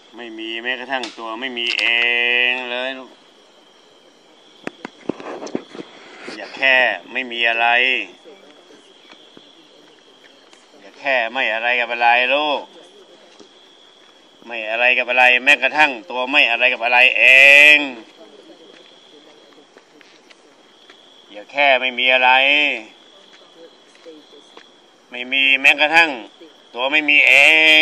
ไม่มีแม้กระทั่งตัวไม่มีเองเลยอย่าแค่ไม่มีอะไรอย่าแค่ไม่อะไรกับอะไรลูกไม่อะไรกับอะไรแม้กระทั่งตัวไม่อะไรกับอะไรเองอย่าแค่ไม่มีอะไรไม่มีแม้กระทั่งตัวไม่มีเอง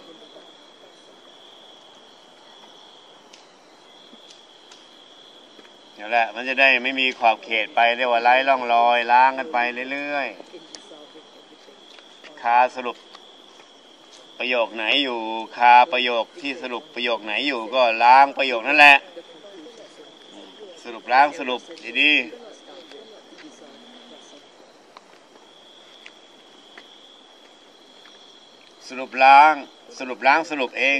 นี่แหละมันจะได้ไม่มีขอบเขตไปเรียกว่าไร้ร่องรอยล้างกันไปเรื่อยๆคาสรุปประโยคไหนอยู่คาประโยคที่สรุปประโยคไหนอยู่ก็ล้างประโยคนั่นแหละสรุปล้างสรุปดีๆสรุปล้างสรุปล้างสรุปเอง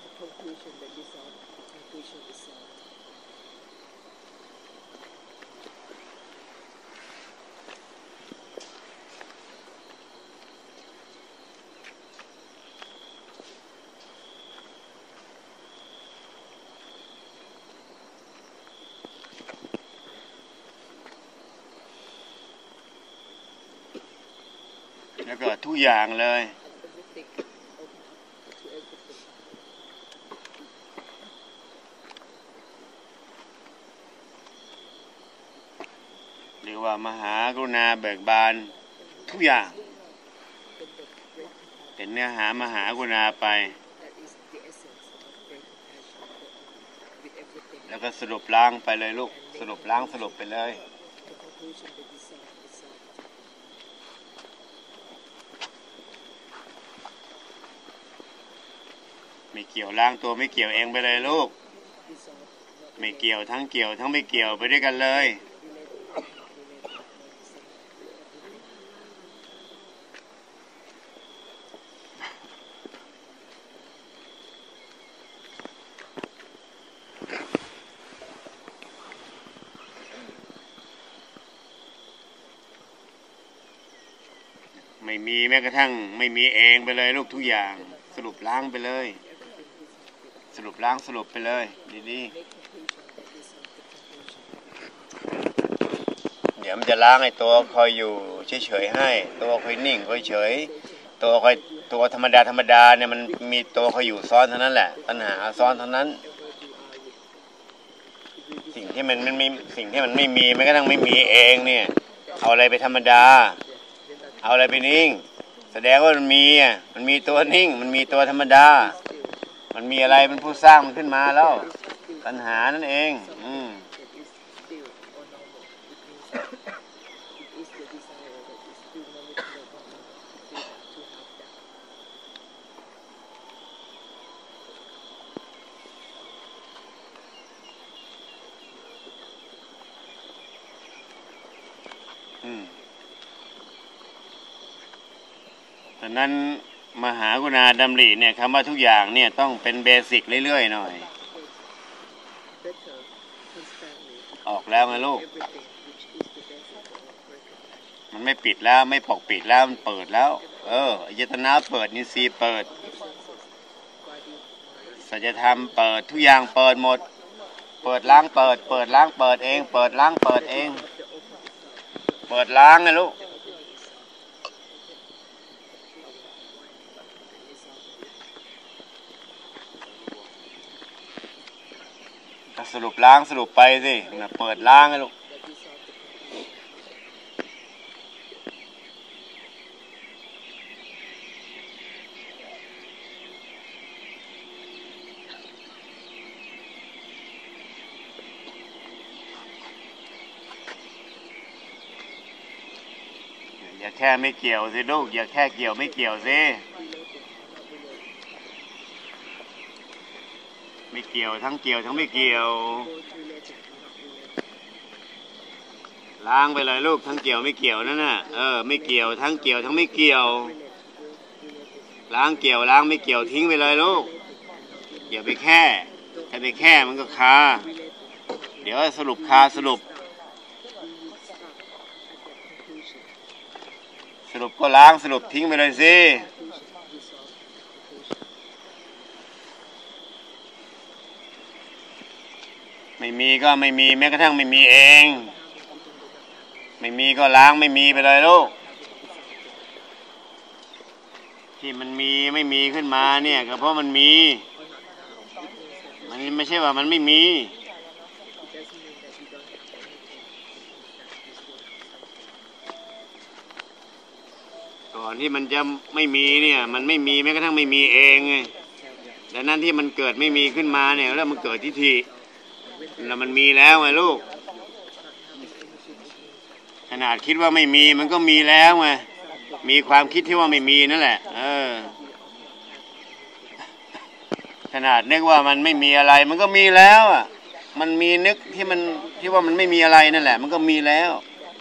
แล้วก็ทุกอย่างเลยเรียกว่ามหากรุณาเบิกบานทุกอย่างเป็นเนื้อหามหากรุณาไปแล้วก็สรุปล้างไปเลยลูกสรุปล้างสรุปไปเลยไม่เกี่ยวล้างตัวไม่เกี่ยวเองไปเลยลูกไม่เกี่ยวทั้งไม่เกี่ยวไปด้วยกันเลยไม่มีแม้กระทั่งไม่มีเองไปเลยลูกทุกอย่างสรุปล้างไปเลยสรุปล้างสรุปไปเลยดีๆเดี๋ยวมันจะล้างไอ้ตัวคอยอยู่เฉยๆให้ตัวคอยนิ่งคอยเฉยตัวธรรมดาเนี่ยมันมีตัวคอยอยู่ซ้อนเท่านั้นแหละปัญหาซ้อนเท่านั้นสิ่งที่มันไม่มีแม้กระทั่งไม่มีเองเนี่ยเอาอะไรไปธรรมดาเอาอะไรไปนิ่งแสดงว่ามันมีตัวนิ่งมันมีตัวธรรมดามันมีอะไรเป็นผู้สร้างมันขึ้นมาแล้วปัญหานั่นเองดังนั้นมหากรุณาดำริเนี่ยคำว่าทุกอย่างเนี่ยต้องเป็นเบสิกเรื่อยๆหน่อยออกแล้วไงลูกมันไม่ปิดแล้วไม่ปกปิดแล้วมันเปิดแล้วอายตนะเปิดนิสีเปิดสัจธรรมเปิดทุกอย่างเปิดหมดเปิดล้างเปิดล้างเปิดเองเปิดล้างเปิดเองเปิดล้างไงลูกสรุปล้างสรุปไปสิเปิดล้างไงลูกอย่าแค่ไม่เกี่ยวสิลูกอย่าแค่เกี่ยวไม่เกี่ยวสิไม่เกี่ยวทั้งไม่เกี่ยวล้างไปเลยลูกทั้งเกี่ยวไม่เกี่ยวนั่นน่ะไม่เกี่ยวทั้งไม่เกี่ยวล้างเกี่ยวล้างไม่เกี่ยวทิ้งไปเลยลูกอย่าไปแค่ถ้าไปแค่มันก็คาเดี๋ยวสรุปคาสรุปก็ล้างสรุปทิ้งไปเลยสิไม่มีก็ไม่มีแม้กระทั่งไม่มีเองไม่มีก็ล้างไม่มีไปเลยลูกที่มันมีไม่มีขึ้นมาเนี่ยก็เพราะมันมีมันไม่ใช่ว่ามันไม่มีก่อนที่มันจะไม่มีเนี่ยมันไม่มีแม้กระทั่งไม่มีเองไงดังนั้นที่มันเกิดไม่มีขึ้นมาเนี่ยแล้วมันเกิดทิฏฐิแล้วมันมีแล้วไงลูกขนาดคิดว่าไม่มีมันก็มีแล้วไงมีความคิดที่ว่าไม่มีนั่นแหละขนาดนึกว่ามันไม่มีอะไรมันก็มีแล้วอ่ะมันมีนึกที่ว่ามันไม่มีอะไรนั่นแหละมันก็มีแล้ว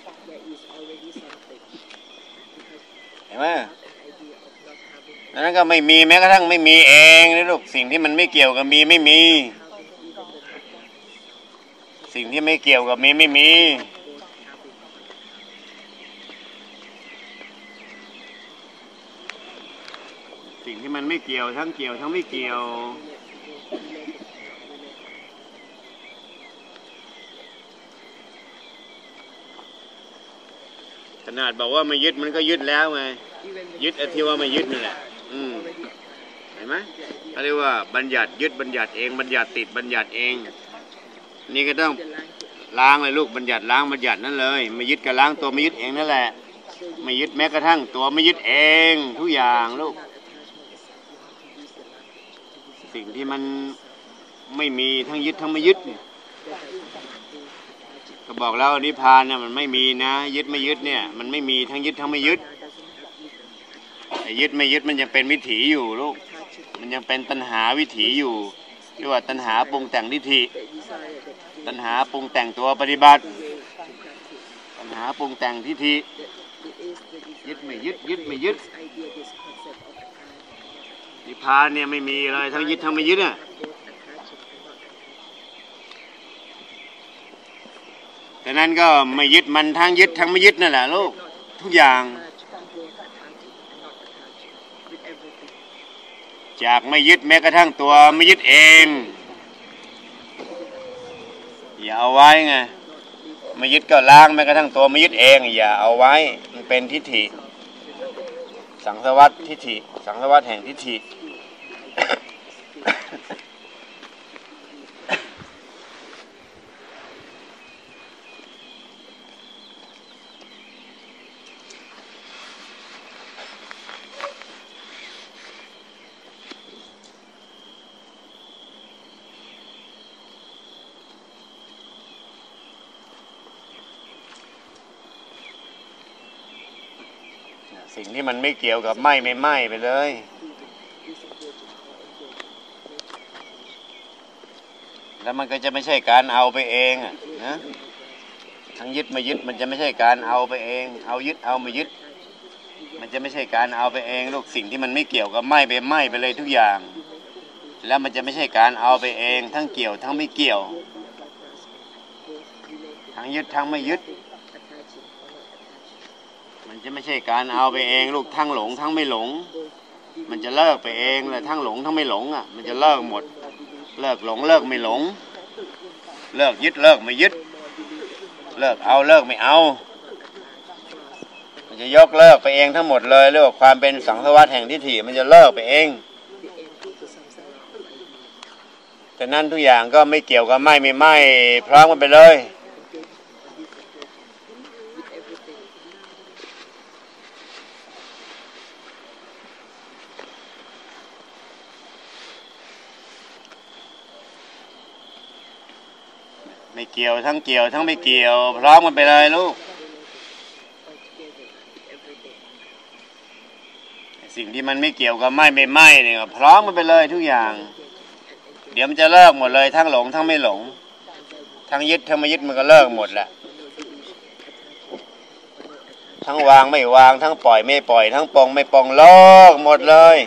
เห็นไหมนั้นก็ไม่มีแม้กระทั่งไม่มีเองนะลูกสิ่งที่มันไม่เกี่ยวกับมีไม่มีสิ่งที่ไม่เกี่ยวกับมีไม่มีสิ่งที่มันไม่เกี่ยวทั้งเกี่ยวทั้งไม่เกี่ยวขนาดบอกว่าไม่ยึดมันก็ยึดแล้วไงยึดไอ้ที่ว่าไม่ยึดนั่นแหละเห็นไหมเขาเรียกว่าบัญญัติยึดบัญญัติเองบัญญัติติดบัญญัติเองนี่ก็ต้องล้างเลยลูกบัญญัติล้างบัญญัตินั่นเลยไม่ยึดก็ล้างตัวไม่ยึดเองนั่นแหละไม่ยึดแม้กระทั่งตัวไม่ยึดเองทุกอย่างลูกสิ่งที่มันไม่มีทั้งยึดทั้งไม่ยึดก็บอกแล้วนิพพานเนี่ยมันไม่มีนะยึดไม่ยึดเนี่ยมันไม่มีทั้งยึดทั้งไม่ยึดแต่ยึดไม่ยึดมันยังเป็นวิถีอยู่ลูกมันยังเป็นตัณหาวิถีอยู่เรียกว่าตัณหาปรุงแต่งทิฏฐิตัณหาปรุงแต่งตัวปฏิบัติตัณหาปรุงแต่งทิฏฐิยึดไม่ยึดยึดไม่ยึดนิพพานเนี่ยไม่มีเลยทั้งยึดทั้งไม่ยึดอ่ะดังนั้นก็ไม่ยึดมันทั้งยึดทั้งไม่ยึดนั่นแหละลูกทุกอย่างจากไม่ยึดแม้กระทั่งตัวไม่ยึดเองอย่าเอาไว้ไงไม่ยึดก็ล้างแม้กระทั่งตัวไม่ยึดเองอย่าเอาไว้มันเป็นทิฏฐิสังสารวัฏทิฏฐิสังสารวัฏแห่งทิฏฐิสิ่งที่มันไม่เกี่ยวกับไม่ไปเลยแล้วมันก็จะไม่ใช่การเอาไปเองนะทั้งยึดไม่ยึดมันจะไม่ใช่การเอาไปเองเอายึดเอาไม่ยึดมันจะไม่ใช่การเอาไปเองลูกสิ่งที่มันไม่เกี่ยวกับไม่ไปเลยทุกอย่างแล้วมันจะไม่ใช่การเอาไปเองทั้งเกี่ยวทั้งไม่เกี่ยวทั้งยึดทั้งไม่ยึดมันจะไม่ใช่การเอาไปเองลูกทั้งหลงทั้งไม่หลงมันจะเลิกไปเองเลยทั้งหลงทั้งไม่หลงอ่ะมันจะเลิกหมดเลิกหลงเลิกไม่หลงเลิกยึดเลิกไม่ยึดเลิกเอาเลิกไม่เอามันจะยกเลิกไปเองทั้งหมดเลยเรียกว่าความเป็นสังสารวัฏแห่งทิฏฐิมันจะเลิกไปเองแต่นั้นทุกอย่างก็ไม่เกี่ยวกับไม่พร้อมกันไปเลยไม่เกี่ยวทั้งไม่เกี่ยวพร้อมกันไปเลยลูกสิ่งที่มันไม่เกี่ยวกับไม่เนี่ยพร้อมกันไปเลยทุกอย่างเดี๋ยวมันจะเลิกหมดเลยทั้งหลงทั้งไม่หลงทั้งยึดทั้งไม่ยึดมันก็เลิกหมดแหละทั้งวางไม่วางทั้งปล่อยไม่ปล่อยทั้งปองไม่ปองเลิกหมดเลย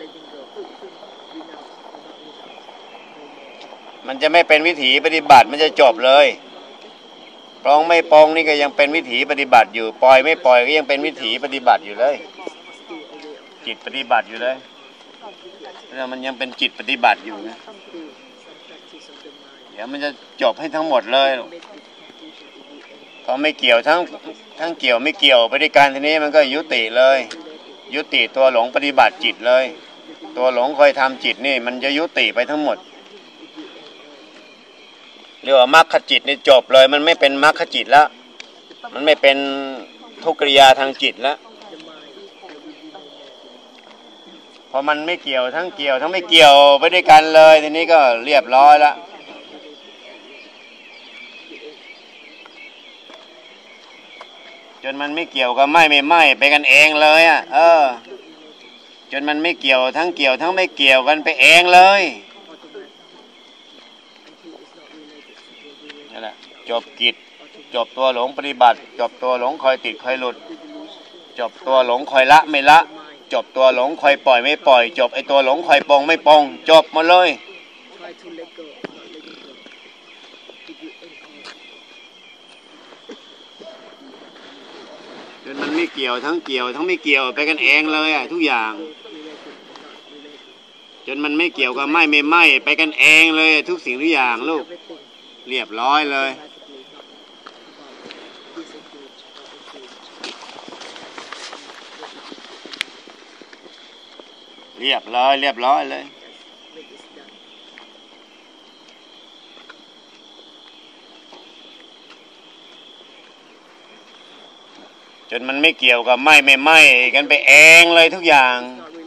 มันจะไม่เป็นวิถีปฏิบัติมันจะจบเลยปองไม่ปองนี่ก็ยังเป็นวิถีปฏิบัติอยู่ปล่อยไม่ปล่อยก็ยังเป็นวิถีปฏิบัติอยู่เลยจิตปฏิบัติอยู่เลยแล้วมันยังเป็นจิตปฏิบัติอยู่นะเดี๋ยวมันจะจบให้ทั้งหมดเลยพอไม่เกี่ยวทั้งเกี่ยวไม่เกี่ยวไปด้วยกันทีนี้มันก็ยุติเลยยุติตัวหลงปฏิบัติจิตเลยตัวหลงคอยทำจิตนี่มันจะยุติไปทั้งหมดเรียกว่ามรรคจิตนี่จบเลยมันไม่เป็นมรรคจิตแล้วมันไม่เป็นทุกขกิริยาทางจิตแล้วพอมันไม่เกี่ยวทั้งเกี่ยวทั้งไม่เกี่ยวไปด้วยกันเลยทีนี้ก็เรียบร้อยแล้วจนมันไม่เกี่ยวกับไม่ไปกันเองเลยอ่ะจนมันไม่เกี่ยวทั้งไม่เกี่ยวกันไปเองเลยนั่นแหละจบกิจจบตัวหลงปฏิบัติจบตัวหลงคอยติดคอยหลุดจบตัวหลงคอยละไม่ละจบตัวหลงคอยปล่อยไม่ปล่อยจบไอตัวหลงคอยปองไม่ปองจบหมดเลยจนมันไม่เกี่ยวทั้งไม่เกี่ยวไปกันเองเลยอ่ะทุกอย่างจนมันไม่เกี่ยวกับไม่ไปกันเองเลยทุกสิ่งทุกอย่างลูกเรียบร้อยเลยเรียบร้อยเลยจนมันไม่เกี่ยวกับไม่กันไปเองเลยทุกอย่าง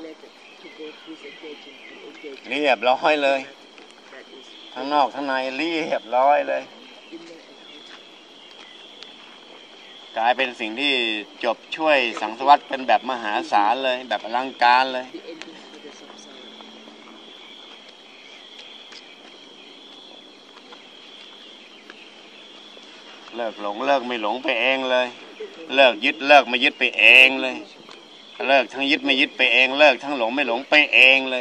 เรียบร้อยเลยทั้งนอกทั้งในเรียบร้อยเลยกลายเป็นสิ่งที่จบช่วยสังสารวัฏกันแบบมหาศาลเลยแบบอลังการเลยเลิกหลงเลิกไม่หลงไปเองเลยเลิกยึดเลิกไม่ยึดไปเองเลยเลิกทั้งยึดไม่ยึดไปเองเลิกทั้งหลงไม่หลงไปเองเลย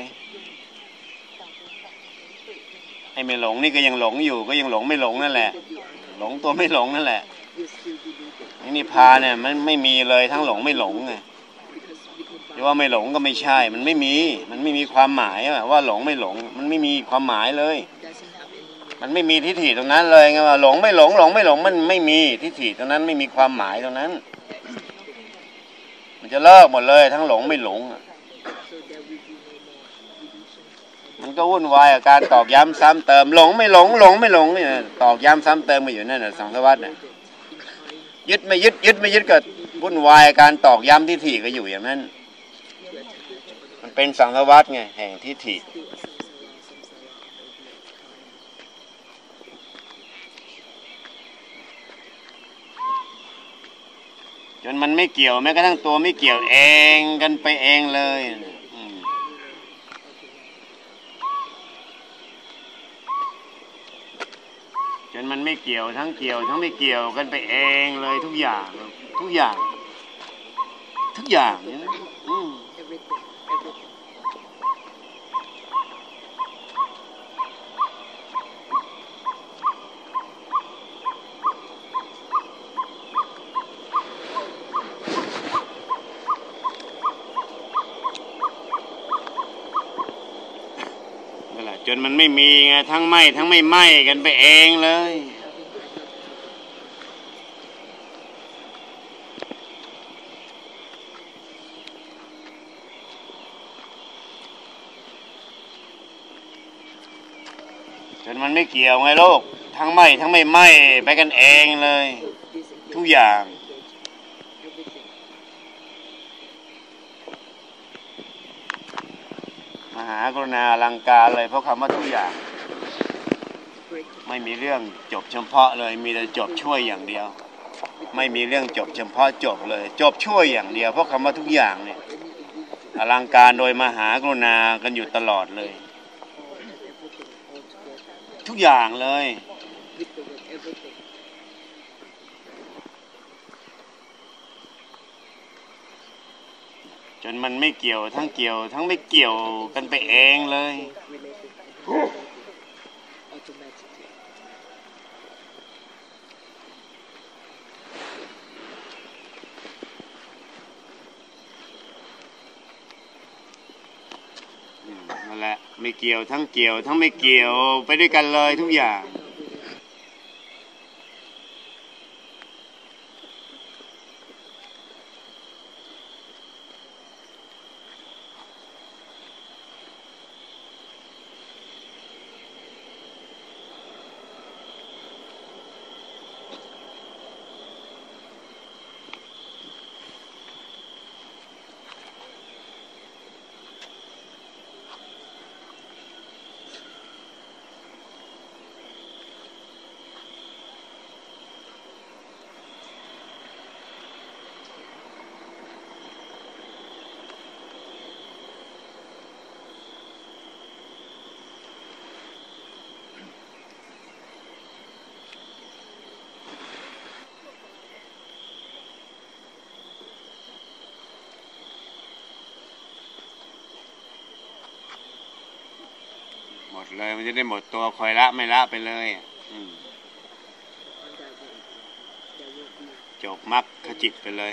ไอ้ไม่หลงนี่ก็ยังหลงอยู่ก็ยังหลงไม่หลงนั่นแหละหลงตัวไม่หลงนั่นแหละนิพพานเนี่ยมันไม่มีเลยทั้งหลงไม่หลงไงจะว่าไม่หลงก็ไม่ใช่มันไม่มีความหมายว่าหลงไม่หลงมันไม่มีความหมายเลยมันไม่มีทิฏฐิตรงนั้นเลยไงว่าหลงไม่หลงมันไม่มีทิฏฐิตรงนั้นไม่มีความหมายตรงนั้นมันจะเลิกหมดเลยทั้งหลงไม่หลงมันก็วุ่นวายกับการตอกย้ำซ้ำเติมหลงไม่หลงเนี่ยตอกย้ำซ้ำเติมมาอยู่นั่นน่ะสังสารวัฏเนี่ยยึดไม่ยึดก็วุ่นวายการตอกย้ำทิฏฐิก็อยู่อย่างนั้นมันเป็นสังสารวัฏไงแห่งทิฏฐิจนมันไม่เกี่ยวแม้กระทั่งตัวไม่เกี่ยวเองกันไปเองเลยจนมันไม่เกี่ยวทั้งไม่เกี่ยวกันไปเองเลยทุกอย่างเนี่ยนะจนมันไม่มีไงทั้งไม่กันไปเองเลยจนมันไม่เกี่ยวไงลูกทั้งไม่ไปกันเองเลยทุกอย่างมหากรุณาอลังการเลยเพราะคำว่าทุกอย่างไม่มีเรื่องจบเฉพาะเลยมีแต่จบช่วยอย่างเดียวไม่มีเรื่องจบเฉพาะจบเลยจบช่วยอย่างเดียวเพราะคำว่าทุกอย่างเนี่ยอลังการโดยมหากรุณากันอยู่ตลอดเลยทุกอย่างเลยจนมันไม่เกี่ยวทั้งไม่เกี่ยวกันไปเองเลยนั่นแหละไม่เกี่ยวทั้งไม่เกี่ยวไปด้วยกันเลยทุกอย่างมดเลยมันจะได้หมดตัวคอยละไม่ละไปเลยจบมรรคจิตไปเลย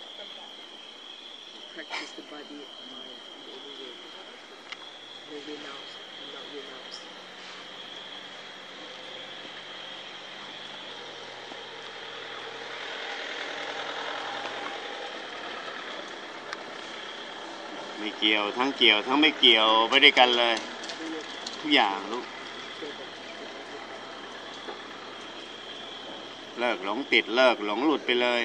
ไม่เกี่ยวทั้งเกี่ยวทั้งไม่เกี่ยวไปด้วยกันเลยทุกอย่างลูกเลิกหลงติดเลิกหลงหลุดไปเลย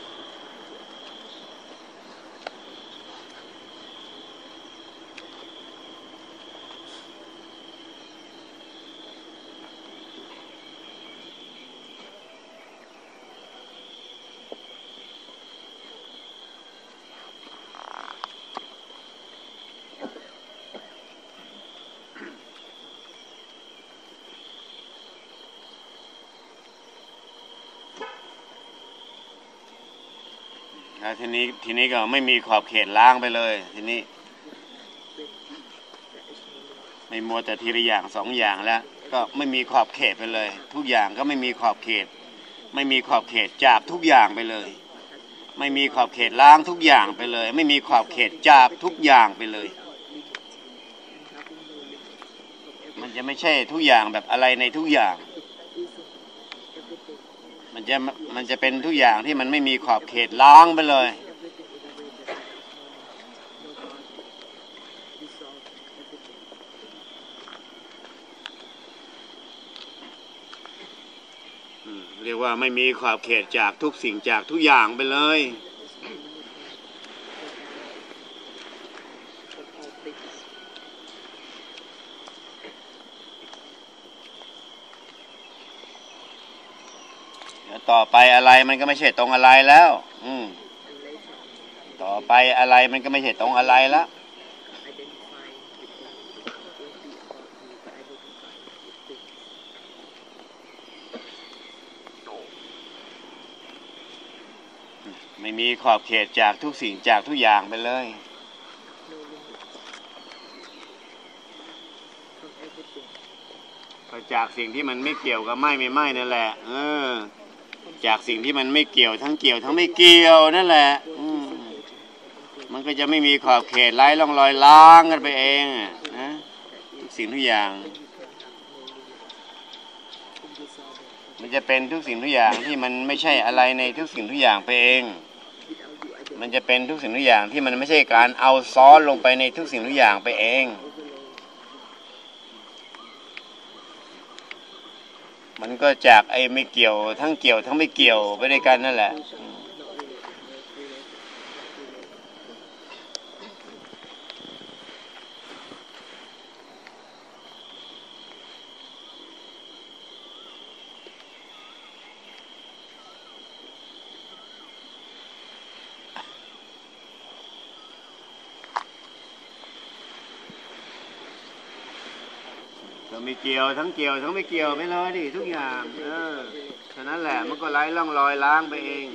แล้วทีนี้ก็ไม่มีขอบเขตล้างไปเลยทีนี้ไม่มัวแต่ทีละอย่างสองอย่างแล้วก็ไม่มีขอบเขตไปเลยทุกอย่างก็ไม่มีขอบเขตไม่มีขอบเขตจากทุกอย่างไปเลยไม่มีขอบเขตล้างทุกอย่างไปเลยไม่มีขอบเขตจากทุกอย่างไปเลยมันจะไม่ใช่ทุกอย่างแบบอะไรในทุกอย่างมันจะเป็นทุกอย่างที่มันไม่มีขอบเขตล้างไปเลยเรียกว่าไม่มีขอบเขตจากทุกสิ่งจากทุกอย่างไปเลยต่อไปอะไรมันก็ไม่ใช่ตรงอะไรแล้วต่อไปอะไรมันก็ไม่ใช่ตรงอะไรแล้วไม่มีขอบเขตจากทุกสิ่งจากทุกอย่างไปเลยก็จากสิ่งที่มันไม่เกี่ยวกับไม่นั่นแหละจากสิ่งที่มันไม่เกี่ยวทั้งเกี่ยวทั้งไม่เกี่ยวนั่นแหละมันก็จะไม่มีขอบเขตไร้ร่องรอยล้างกันไปเองนะทุกสิ่งทุกอย่างมันจะเป็นทุกสิ่งทุกอย่างที่มันไม่ใช่อะไรในทุกสิ่งทุกอย่างไปเองมันจะเป็นทุกสิ่งทุกอย่างที่มันไม่ใช่การเอาซ้อนลงไปในทุกสิ่งทุกอย่างไปเองมันก็จากไอ้ไม่เกี่ยวทั้งเกี่ยวทั้งไม่เกี่ยวไปด้วยกันนั่นแหละไม่เกี่ยวทั้งเกี่ยวทั้งไม่เกี่ยวไปเลยดิทุกอย่างฉะนั้นแหละมันก็ไร้ร่องรอยล้างไปเอง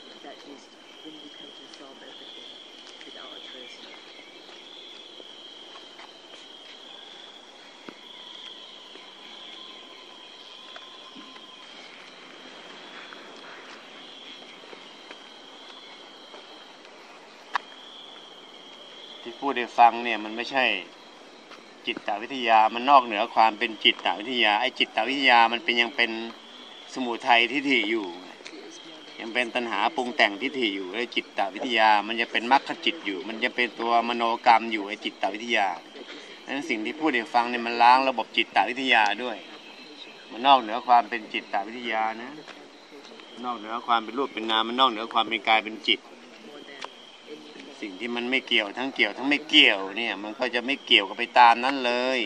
ที่พูดให้ฟังเนี่ยมันไม่ใช่จิตวิทยามันนอกเหนือความเป็นจิตวิทยาไอ้จิตวิทยามันเป็นยังเป็นสมุทัยทิฏฐิอยู่ยังเป็นตัณหาปรุงแต่งทิฏฐิอยู่ไอ้จิตวิทยามันจะเป็นมรรคจิตอยู่มันจะเป็นตัวมโนกรรมอยู่ไอ้จิตวิทยานั้นสิ่งที่พูดให้ฟังเนี่ยมันล้างระบบจิตวิทยาด้วยมันนอกเหนือความเป็นจิตวิทยานะนอกเหนือความเป็นรูปเป็นนามมันนอกเหนือความเป็นกายเป็นจิตสิ่งที่มันไม่เกี่ยวทั้งเกี่ยวทั้งไม่เกี่ยวเนี่ยมันก็จะไม่เกี่ยวกับไปตามนั้นเลย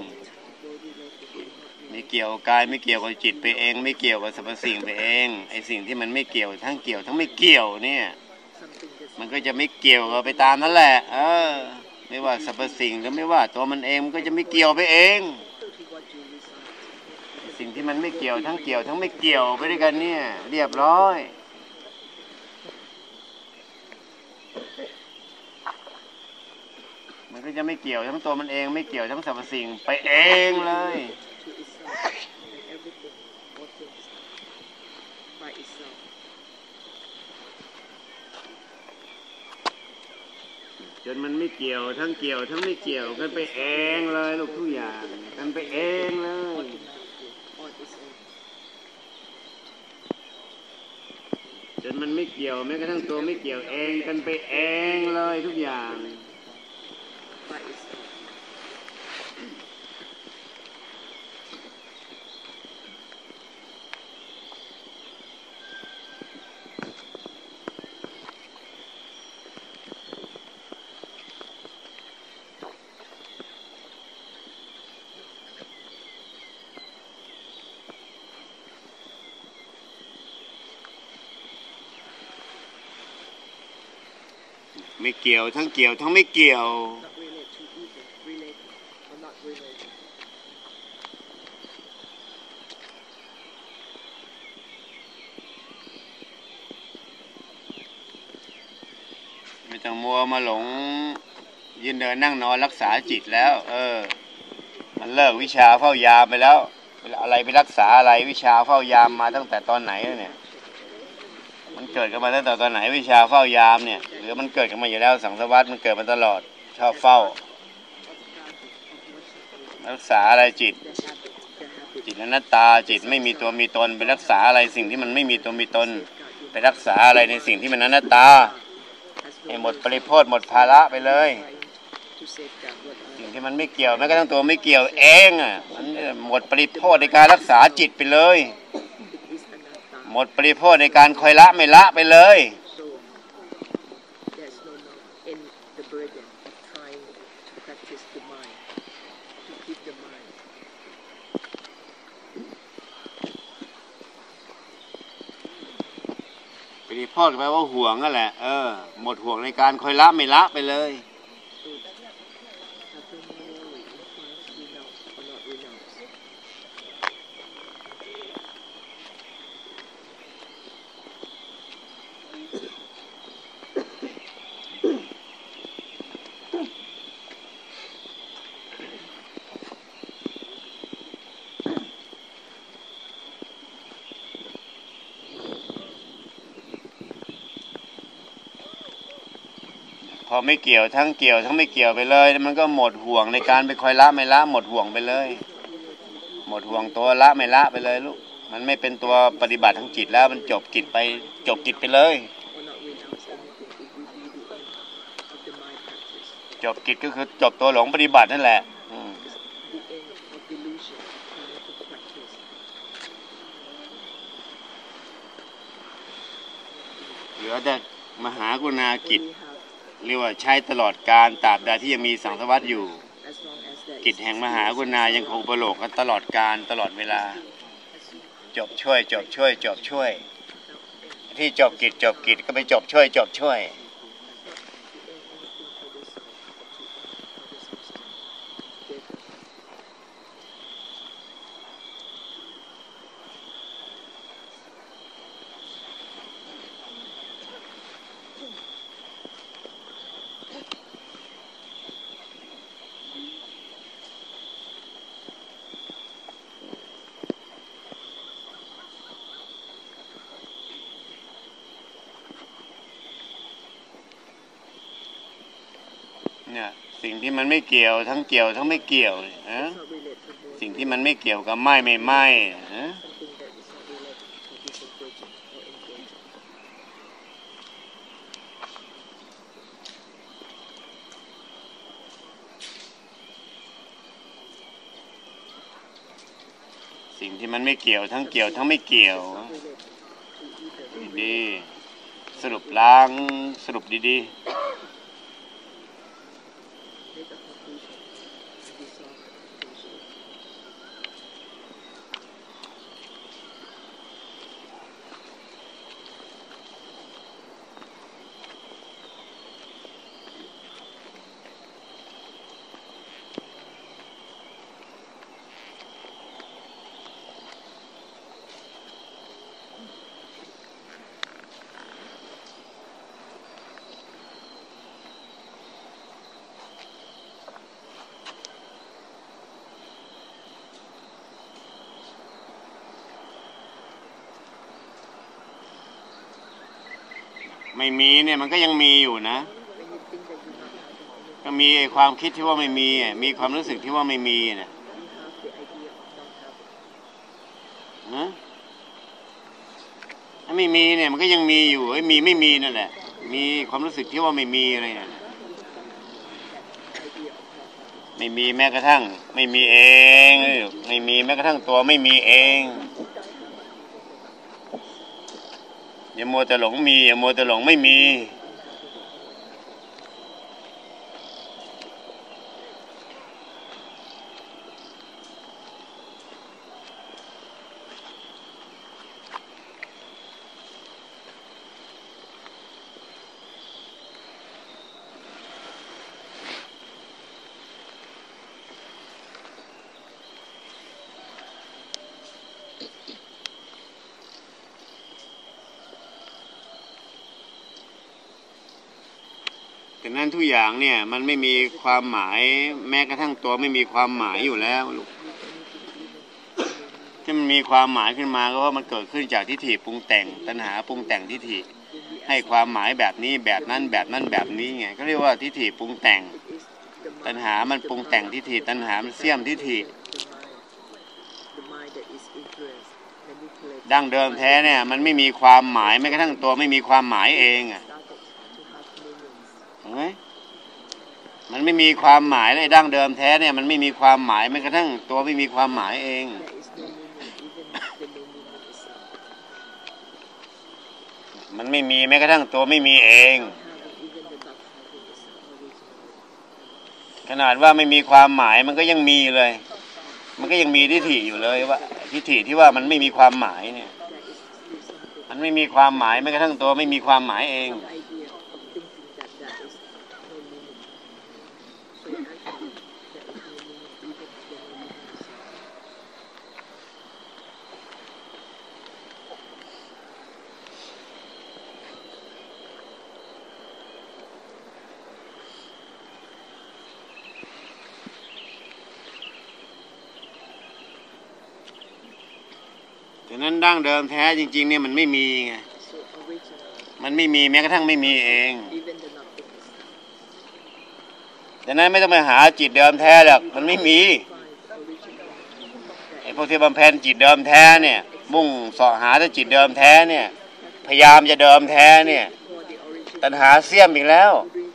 ไม่เกี่ยวกายไม่เกี่ยวกับจิตไปเองไม่เกี่ยวกับสรรพสิ่งไปเองไอ้สิ่งที่มันไม่เกี่ยวทั้งเกี่ยวทั้งไม่เกี่ยวเนี่ยมันก็จะไม่เกี่ยวกับไปตามนั่นแหละไม่ว่าสรรพสิ่งหรือไม่ว่าตัวมันเองมันก็จะไม่เกี่ยวไปเองสิ่งที่มันไม่เกี่ยวทั้งเกี่ยวทั้งไม่เกี่ยวไปด้วยกันเนี่ยเรียบร้อยมันก็จะไม่เกี่ยวทั้งตัวมันเองไม่เกี่ยวทั้งสรรพสิ่งไปเองเลยจนมันไม่เกี่ยวทั้งเกี่ยวทั้งไม่เกี่ยวกันไปเองเลยลูกทุกอย่างกันไปเองเลยจนมันไม่เกี่ยวแม้กระทั่งตัวไม่เกี่ยวเองกันไปเองเลยทุกอย่างไม่เกี่ยวทั้งเกี่ยวทั้งไม่เกี่ยวไม่ต้องมัวมาหลงยืนเดินนั่งนอนรักษาจิตแล้วมันเลิกวิชาเฝ้ายามไปแล้วอะไรไปรักษาอะไรวิชาเฝ้ายามมาตั้งแต่ตอนไหนเนี่ยมันเกิดกันมาตั้งแต่ตอนไหนวิชาเฝ้ายามเนี่ยหรือมันเกิดกันมาอยู่แล้วสังสารวัฏมันเกิดมาตลอดชอบเฝ้ารักษาอะไรจิตอนัตตาจิตไม่มีตัวมีตนไปรักษาอะไรสิ่งที่มันไม่มีตัวมีตนไปรักษาอะไรในสิ่งที่มันอนัตตาให้หมดปริโภทหมดภาระไปเลยสิ่งที่มันไม่เกี่ยวแม้กระทั่งตัวไม่เกี่ยวเองมันหมดปริโภทในการรักษาจิตไปเลยหมดปริโภทในการคอยละไม่ละไปเลยปริโภทแปลว่าห่วงนั่นแหละหมดห่วงในการคอยละไม่ละไปเลยพอไม่เกี่ยวทั้งเกี่ยวทั้งไม่เกี่ยวไปเลยมันก็หมดห่วงในการไปคอยละไม่ละหมดห่วงไปเลยหมดห่วงตัวละไม่ละไปเลยลูกมันไม่เป็นตัวปฏิบัติทางจิตแล้วมันจบกิจไปจบกิจไปเลยจบกิจก็คือจบตัวหลงปฏิบัตินั่นแหละเหลือแต่มหากรุณากิจเรียกว่าใช้ตลอดการตราบใดที่ยังมีสังสารวัฏอยู่กิจแห่งมหากรุณายังคงประโลกกันตลอดการตลอดเวลาจบช่วยจบช่วยจบช่วยที่จบกิจก็ไปจบช่วยจบช่วยเนี่ยสิ่งที่มันไม่เกี่ยวทั้งเกี่ยวทั้งไม่เกี่ยวสิ่งที่มันไม่เกี่ยวกับไม่สิ่งที่มันไม่เกี่ยวทั้งเกี่ยวทั้งไม่เกี่ยวดีสรุปล้างสรุปดีๆไม่มีเนี่ยมันก็ยังมีอยู่นะก็มีความคิดที่ว่าไม่มีมีความรู้สึกที่ว่าไม่มีเนี่ยถ้าไม่มีเนี่ยมันก็ยังมีอยู่มีไม่มีนั่นแหละมีความรู้สึกที่ว่าไม่มีอะไรเนี่ยไม่มีแม้กระทั่งไม่มีเองไม่มีแม้กระทั่งตัวไม่มีเองอย่ามัวแต่หลงมีอย่ามัวแต่หลงไม่มีแต่นั้นทุกอย่างเนี่ยมันไม่มีความหมายแม้กระทั่งตัวไม่มีความหมายอยู่แล้วลูกที่มันมีความหมายขึ้นมาก็เพราะมันเกิดขึ้นจากทิฏฐิปรุงแต่งตัณหาปรุงแต่งทิฏฐิให้ความหมายแบบนี้แบบนั้นแบบนั้นแบบนี้ไงก็เรียกว่าทิฏฐิปรุงแต่งตัณหามันปรุงแต่งทิฏฐิตัณหามันเสี่ยมทิฏฐิดั้งเดิมแท้เนี่ยมันไม่มีความหมายแม้กระทั่งตัวไม่มีความหมายเองมันไม่มีความหมายเลยดั้งเดิมแท้เนี่ยมันไม่มีความหมายแม้กระทั่งตัวไม่มีความหมายเองมันไม่มีแม้กระทั่งตัวไม่มีเองขนาดว่าไม่มีความหมายมันก็ยังมีเลยมันก็ยังมีทิฏฐิอยู่เลยว่าทิฏฐิที่ว่ามันไม่มีความหมายเนี่ยมันไม่มีความหมายแม้กระทั่งตัวไม่มีความหมายเองฉะนั้นดั้งเดิมแท้จริงๆเนี่ยมันไม่มีไงมันไม่มีแม้กระทั่งไม่มีเองฉะนั้นไม่ต้องไปหาจิตเดิมแท้หรอกมันไม่มีไอ้พวกที่บำเพ็ญจิตเดิมแท้เนี่ยมุ่งเสาะหาแต่จิตเดิมแท้เนี่ยพยายามจะเดิมแท้เนี่ยตัณหาเสี้ยมอีกแล้ว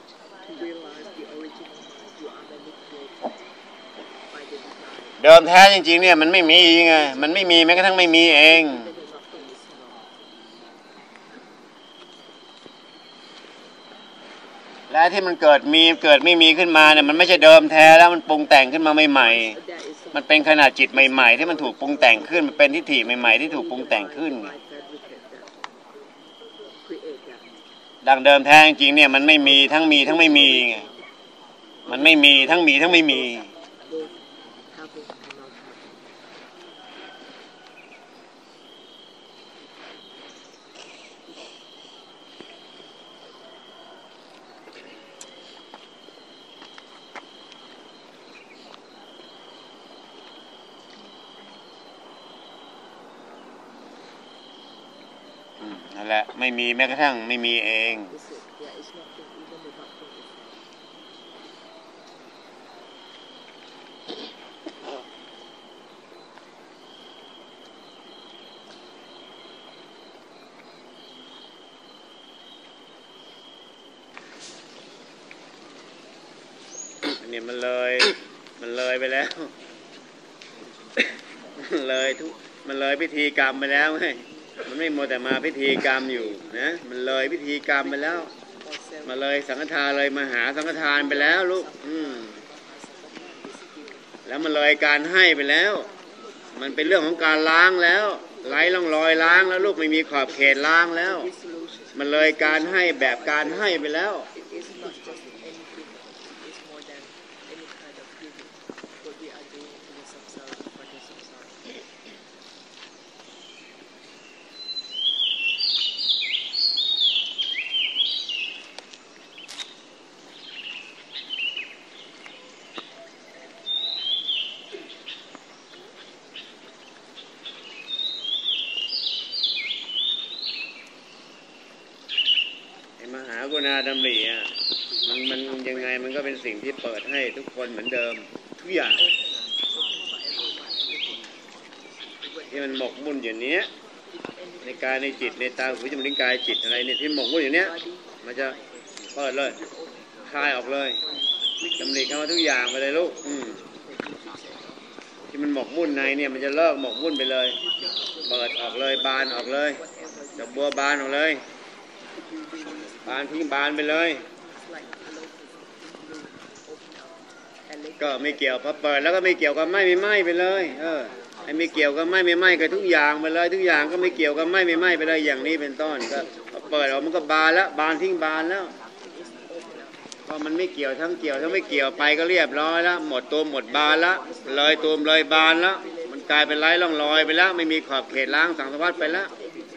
เดิมแท้จริงๆเนี่ยมันไม่มีไงมันไม่มีแม้กระทั่งไม่มีเองและที่มันเกิดมีเกิดไม่มีขึ้นมาเนี่ยมันไม่ใช่เดิมแท้แล้วมันปรุงแต่งขึ้นมาใหม่ๆมันเป็นขนาดจิตใหม่ๆที่มันถูกปรุงแต่งขึ้นมันเป็นทิฏฐิใหม่ๆที่ถูกปรุงแต่งขึ้นดังเดิมแท้จริงๆเนี่ยมันไม่มีทั้งมีทั้งไม่มีไงมันไม่มีทั้งมีทั้งไม่มีนั่นแหละไม่มีแม้กระทั่งไม่มีเองเนี่ยมันเลยไปแล้วมันเลยพิธีกรรมไปแล้วไงมันไม่มัวแต่มาพิธีกรรมอยู่นะมันเลยพิธีกรรมไปแล้วมาเลยสังฆทานเลยมาหาสังฆทานไปแล้วลูกแล้วมันเลยการให้ไปแล้วมันเป็นเรื่องของการล้างแล้วไร้ร่องรอยล้างแล้วลูกไม่มีขอบเขตล้างแล้วมันเลยการให้แบบการให้ไปแล้วาดำริอ่ะมันยังไงมันก็เป็นสิ่งที่เปิดให้ทุกคนเหมือนเดิมทุกอย่างที่มันหมกมุ่นอยู่เนี้ยในกายในจิตในตาหูจมูกลิ้นกายจิตอะไรเนี่ยที่หมกมุ่นอยู่เนี้ยมันจะเปิดเลยคลายออกเลยดำริเข้ามาทุกอย่างไปเลยลูกที่มันหมกมุ่นในเนี่ยมันจะเลิกหมกมุ่นไปเลยเปิดออกเลยบานออกเลยดอกบัวบานออกเลยบานทิ้งบานไปเลยก็ไม่เกี่ยวพอเปิดแล้วก็ไม่เกี่ยวกับไม่ไหม้ไปเลยไอ้ไม่เกี่ยวกับไม่ไหม้กับทุกอย่างไปเลยทุกอย่างก็ไม่เกี่ยวกับไม่ไหม้ไปเลยอย่างนี้เป็นต้นก็เปิดออกมันก็บานแล้วบานทิ้งบานแล้วพอมันไม่เกี่ยวทั้งเกี่ยวทั้งไม่เกี่ยวไปก็เรียบร้อยแล้วหมดตัวหมดบานแล้วเลยตัวเลยบานแล้วมันกลายเป็นไร้ร่องรอยไปแล้วไม่มีขอบเขตล้างสังสารวัฏไปแล้ว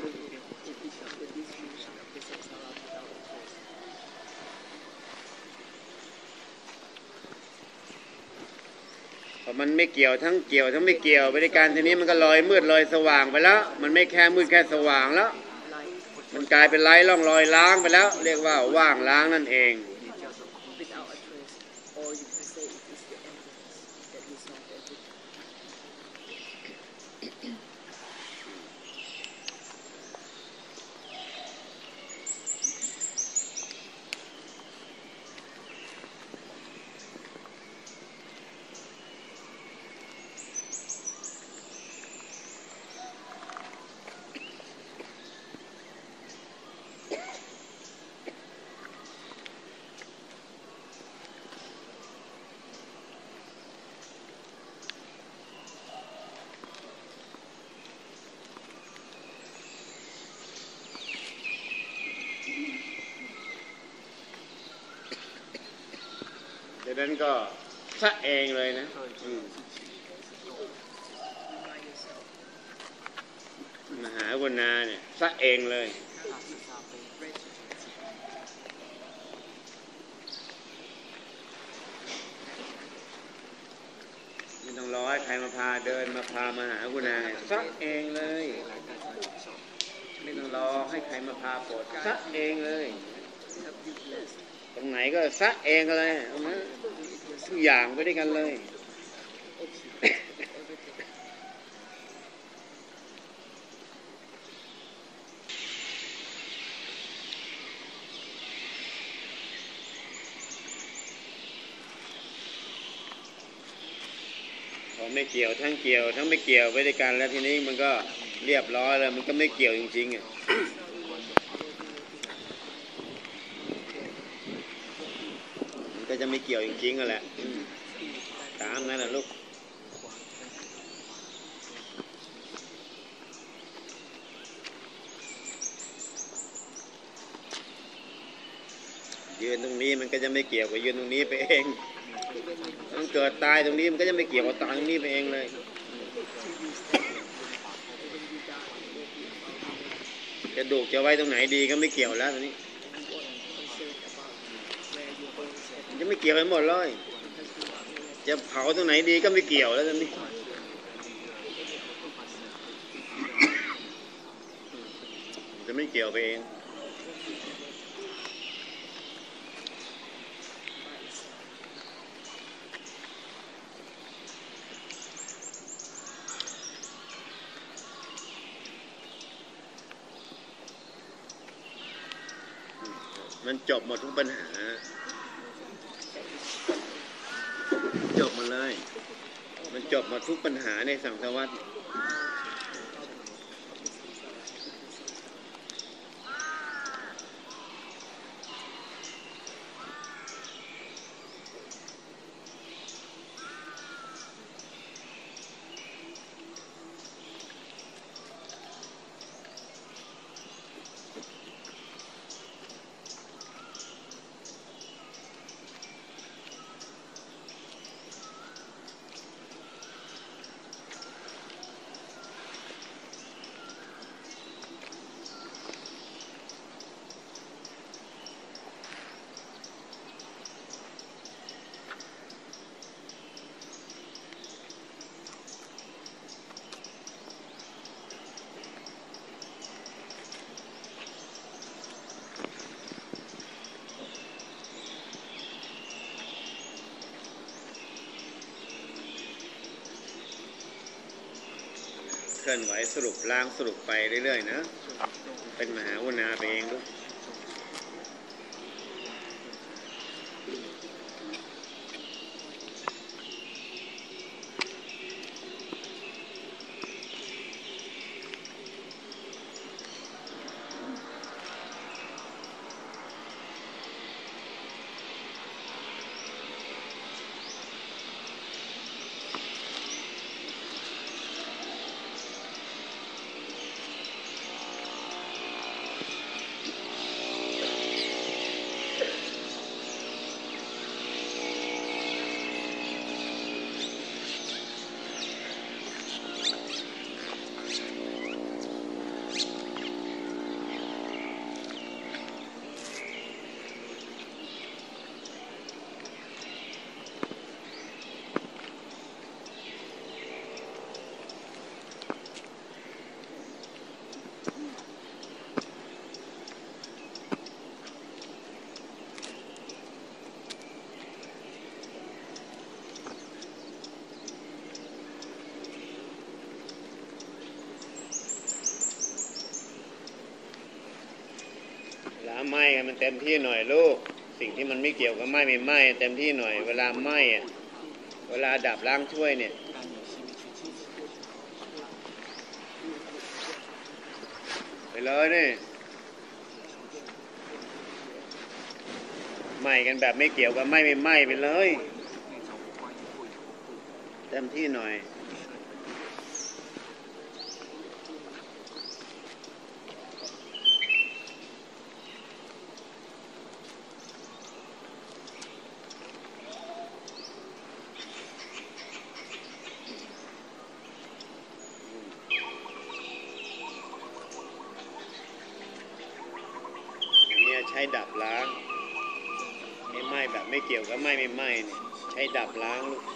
มันไม่เกี่ยวทั้งเกี่ยวทั้งไม่เกี่ยวบริการทีนี้มันก็ลอยมืดลอยสว่างไปแล้วมันไม่แค่มืดแค่สว่างแล้วมันกลายเป็นไร้ร่องรอยล้างไปแล้วเรียกว่าว่างล้างนั่นเองดังนั้นก็ซะเองเลยนะมหาวนาเนี่ยซะเองเลยไม่ต้องรอให้ใครมาพาเดินมาพามหาวนาซะเองเลยไม่ต้องรอให้ใครมาพาโปรดซะเองเลยตรงไหนก็ซะเองเลยทุกอย่างไปด้วยกันเลยพอไม่เกี่ยวทั้งเกี่ยวทั้งไม่เกี่ยวไปด้วยกันแล้วทีนี้มันก็เรียบร้อยแล้วมันก็ไม่เกี่ยวจริงๆอ่ะก็จะไม่เกี่ยวจริงๆก็แหละตามนั้นแหละลูกยืนตรงนี้มันก็จะไม่เกี่ยวกับยืนตรงนี้ไปเองมันเกิดตายตรงนี้มันก็จะไม่เกี่ยวกับตายตรงนี้ไปเองเลยกระดูกจะไว้ตรงไหนดีก็ไม่เกี่ยวแล้วตรงนี้จะไม่เกี่ยวกันหมดเลยจะเผาตรงไหนดีก็ไม่เกี่ยวแล้วตอนนี้จะไม่เกี่ยวไปเองมันจบหมดทุกปัญหาจบมาเลยมันจบหมดทุกปัญหาในสังสารวัฏลื่อนไหวสรุปล้างสรุปไปเรื่อยๆนะเป็นมหาวนาไปเองด้วยไหม้มันเต็มที่หน่อยลูกสิ่งที่มันไม่เกี่ยวกับไหม้ไม่ไหม้เต็มที่หน่อยเวลาไหม้อะเวลาดับล้างช่วยเนี่ยไปเลยนี่ไหม้กันแบบไม่เกี่ยวกับไหม้ไม่ไหม้ไปเลยเต็มที่หน่อยใช้ดับล้างไม่ไหม้แบบไม่เกี่ยวกับไหม้ไม่ไหม้เนี่ยใช้ดับล้างลูก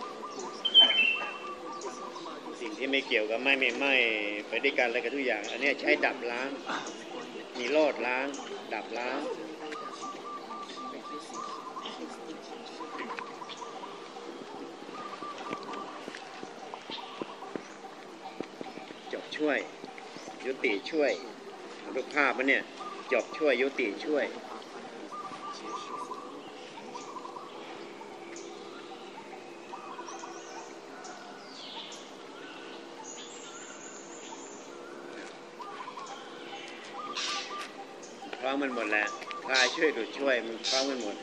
สิ่งที่ไม่เกี่ยวกับไหม้ไม่ไหม้ไปด้วยกันอะไรกันทุกอย่างอันนี้ใช้ดับล้างมีโลดล้างดับล้างจบช่วยยุติช่วยรูปภาพมันเนี่ยจบช่วยยุติช่วยพร้อมมันหมดแล้วพาช่วยดูช่วยมันพร้อมมันหมด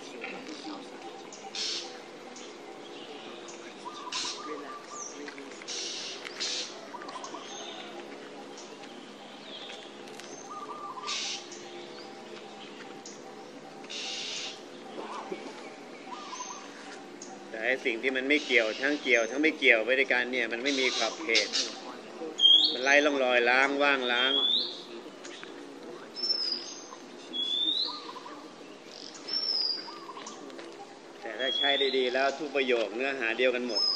แต่สิ่งที่มันไม่เกี่ยวทั้งเกี่ยวทั้งไม่เกี่ยวไปด้วยกันเนี่ยมันไม่มีขอบเขตมันไล่ล่องลอยล้างว่างล้างแต่ถ้าใช้ได้ดีแล้วทุกประโยคเนื้อหาเดียวกันหมด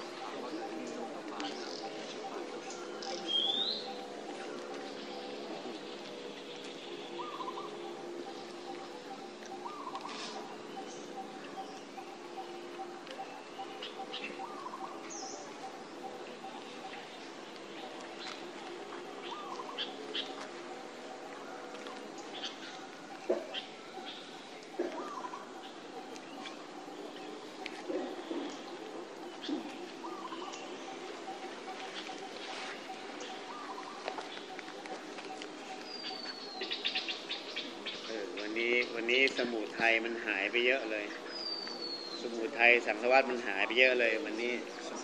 วันนี้สมุทัยมันหายไปเยอะเลยสมุทัยสังสารวัฏมันหายไปเยอะเลยวันนี้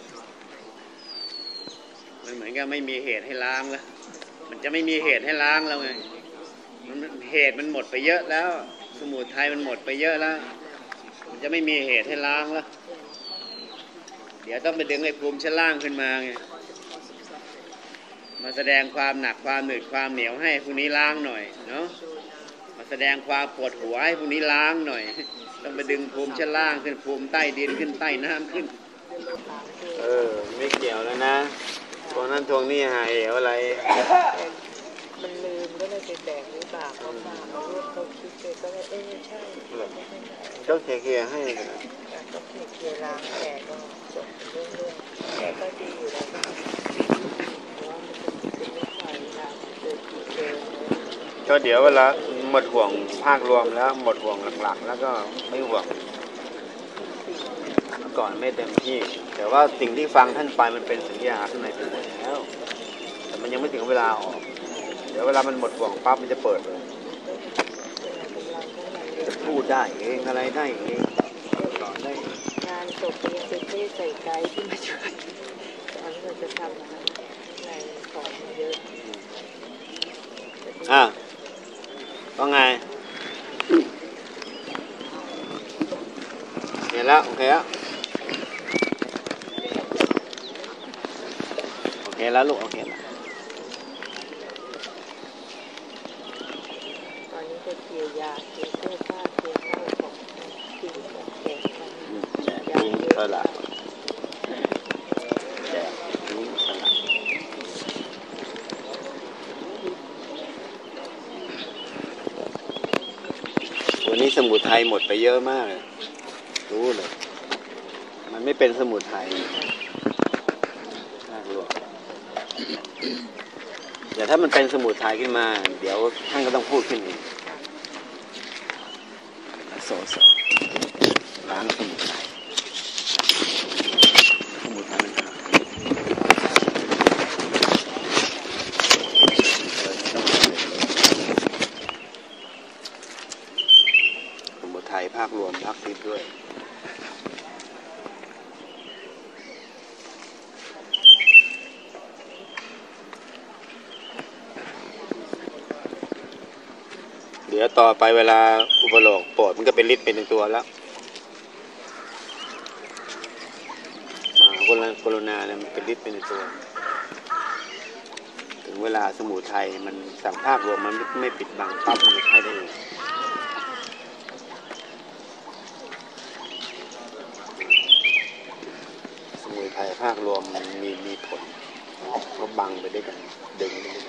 มันเหมือนกับไม่มีเหตุให้ล้างแล้วมันจะไม่มีเหตุให้ล้างแล้วไงเหตุมันหมดไปเยอะแล้วสมุทัยมันหมดไปเยอะแล้วมันจะไม่มีเหตุให้ล้างแล้วเดี๋ยวต้องไปดึงไอ้ภูมิชั้นล่างขึ้นมาไงมาแสดงความหนักความหนืดความเหนียวให้พวกนี้ล้างหน่อยเนาะมาแสดงความปวดหัวให้พวกนี้ล้างหน่อยต้องไปดึงภูมิชั้นล่างขึ้นภูมิใต้ดินขึ้นใต้น้ำขึ้นไม่เกี่ยวแล้วนะตรงนั้นตรงนี้หาเหวอะไรมันลืมก็เลยไปแบกหรือเปล่าเขามาเขารู้เขาคิดไปก็เลยใช่ต้องเคลียร์ให้ก็เคลียร์ล้างแกก็จบเรื่องแกก็ดีอยู่แล้วก็ก็เดี๋ยวเวลาหมดห่วงภาครวมแล้วหมดห่วงหลักๆแล้วก็ไม่ห่วงก่อนไม่เต็มที่แต่ว่าสิ่งที่ฟังท่านไปมันเป็นสัญญาข้างในไปหมดแล้วแต่มันยังไม่ถึงเวลาออกเดี๋ยวเวลามันหมดห่วงปั๊บมันจะเปิดเลยพูดได้เองอะไรได้เองสอนได้งานจบยังเป็นเท่ใส่ใจที่มาช่วยตอนนี้เราจะทำในของเยอะว่าไงเห็นแล้วโอเคแล้วโอเคแล้วลูกโอเคแล้วตอนนี้ก็เคลียร์ยาเคลียร์เสื้อผ้าเคลียร์ข้าวของทิ้งของแจกกันทิ้งสลัดแจกทิ้งสลัดวันนี้สมุนไพรหมดไปเยอะมากรู้เลยมันไม่เป็นสมุนไพรน่ากลัวแต่ถ้ามันเป็นสมุนไพรขึ้นมาเดี๋ยวท่านก็ต้องพูดขึ้นเองโซล้างสมุนไพรสมุนไพรมันหายสมุนไพรภาครวมภาคทิพย์ด้วยเดี๋ยวต่อไปเวลาอุปโลกโปรดมันก็เป็นฤทธิ์เป็นตัวแล้วโคโรนาเนี่ยมันเป็นฤทธิ์เป็นตัวถึงเวลาสมุทัยมันสั่งภาครวมมันไม่ปิดบังปั๊บมันใช้ได้เองสมุทัยภาครวมมันมีผลก็บังไปด้วยกันดึงไปด้วยกัน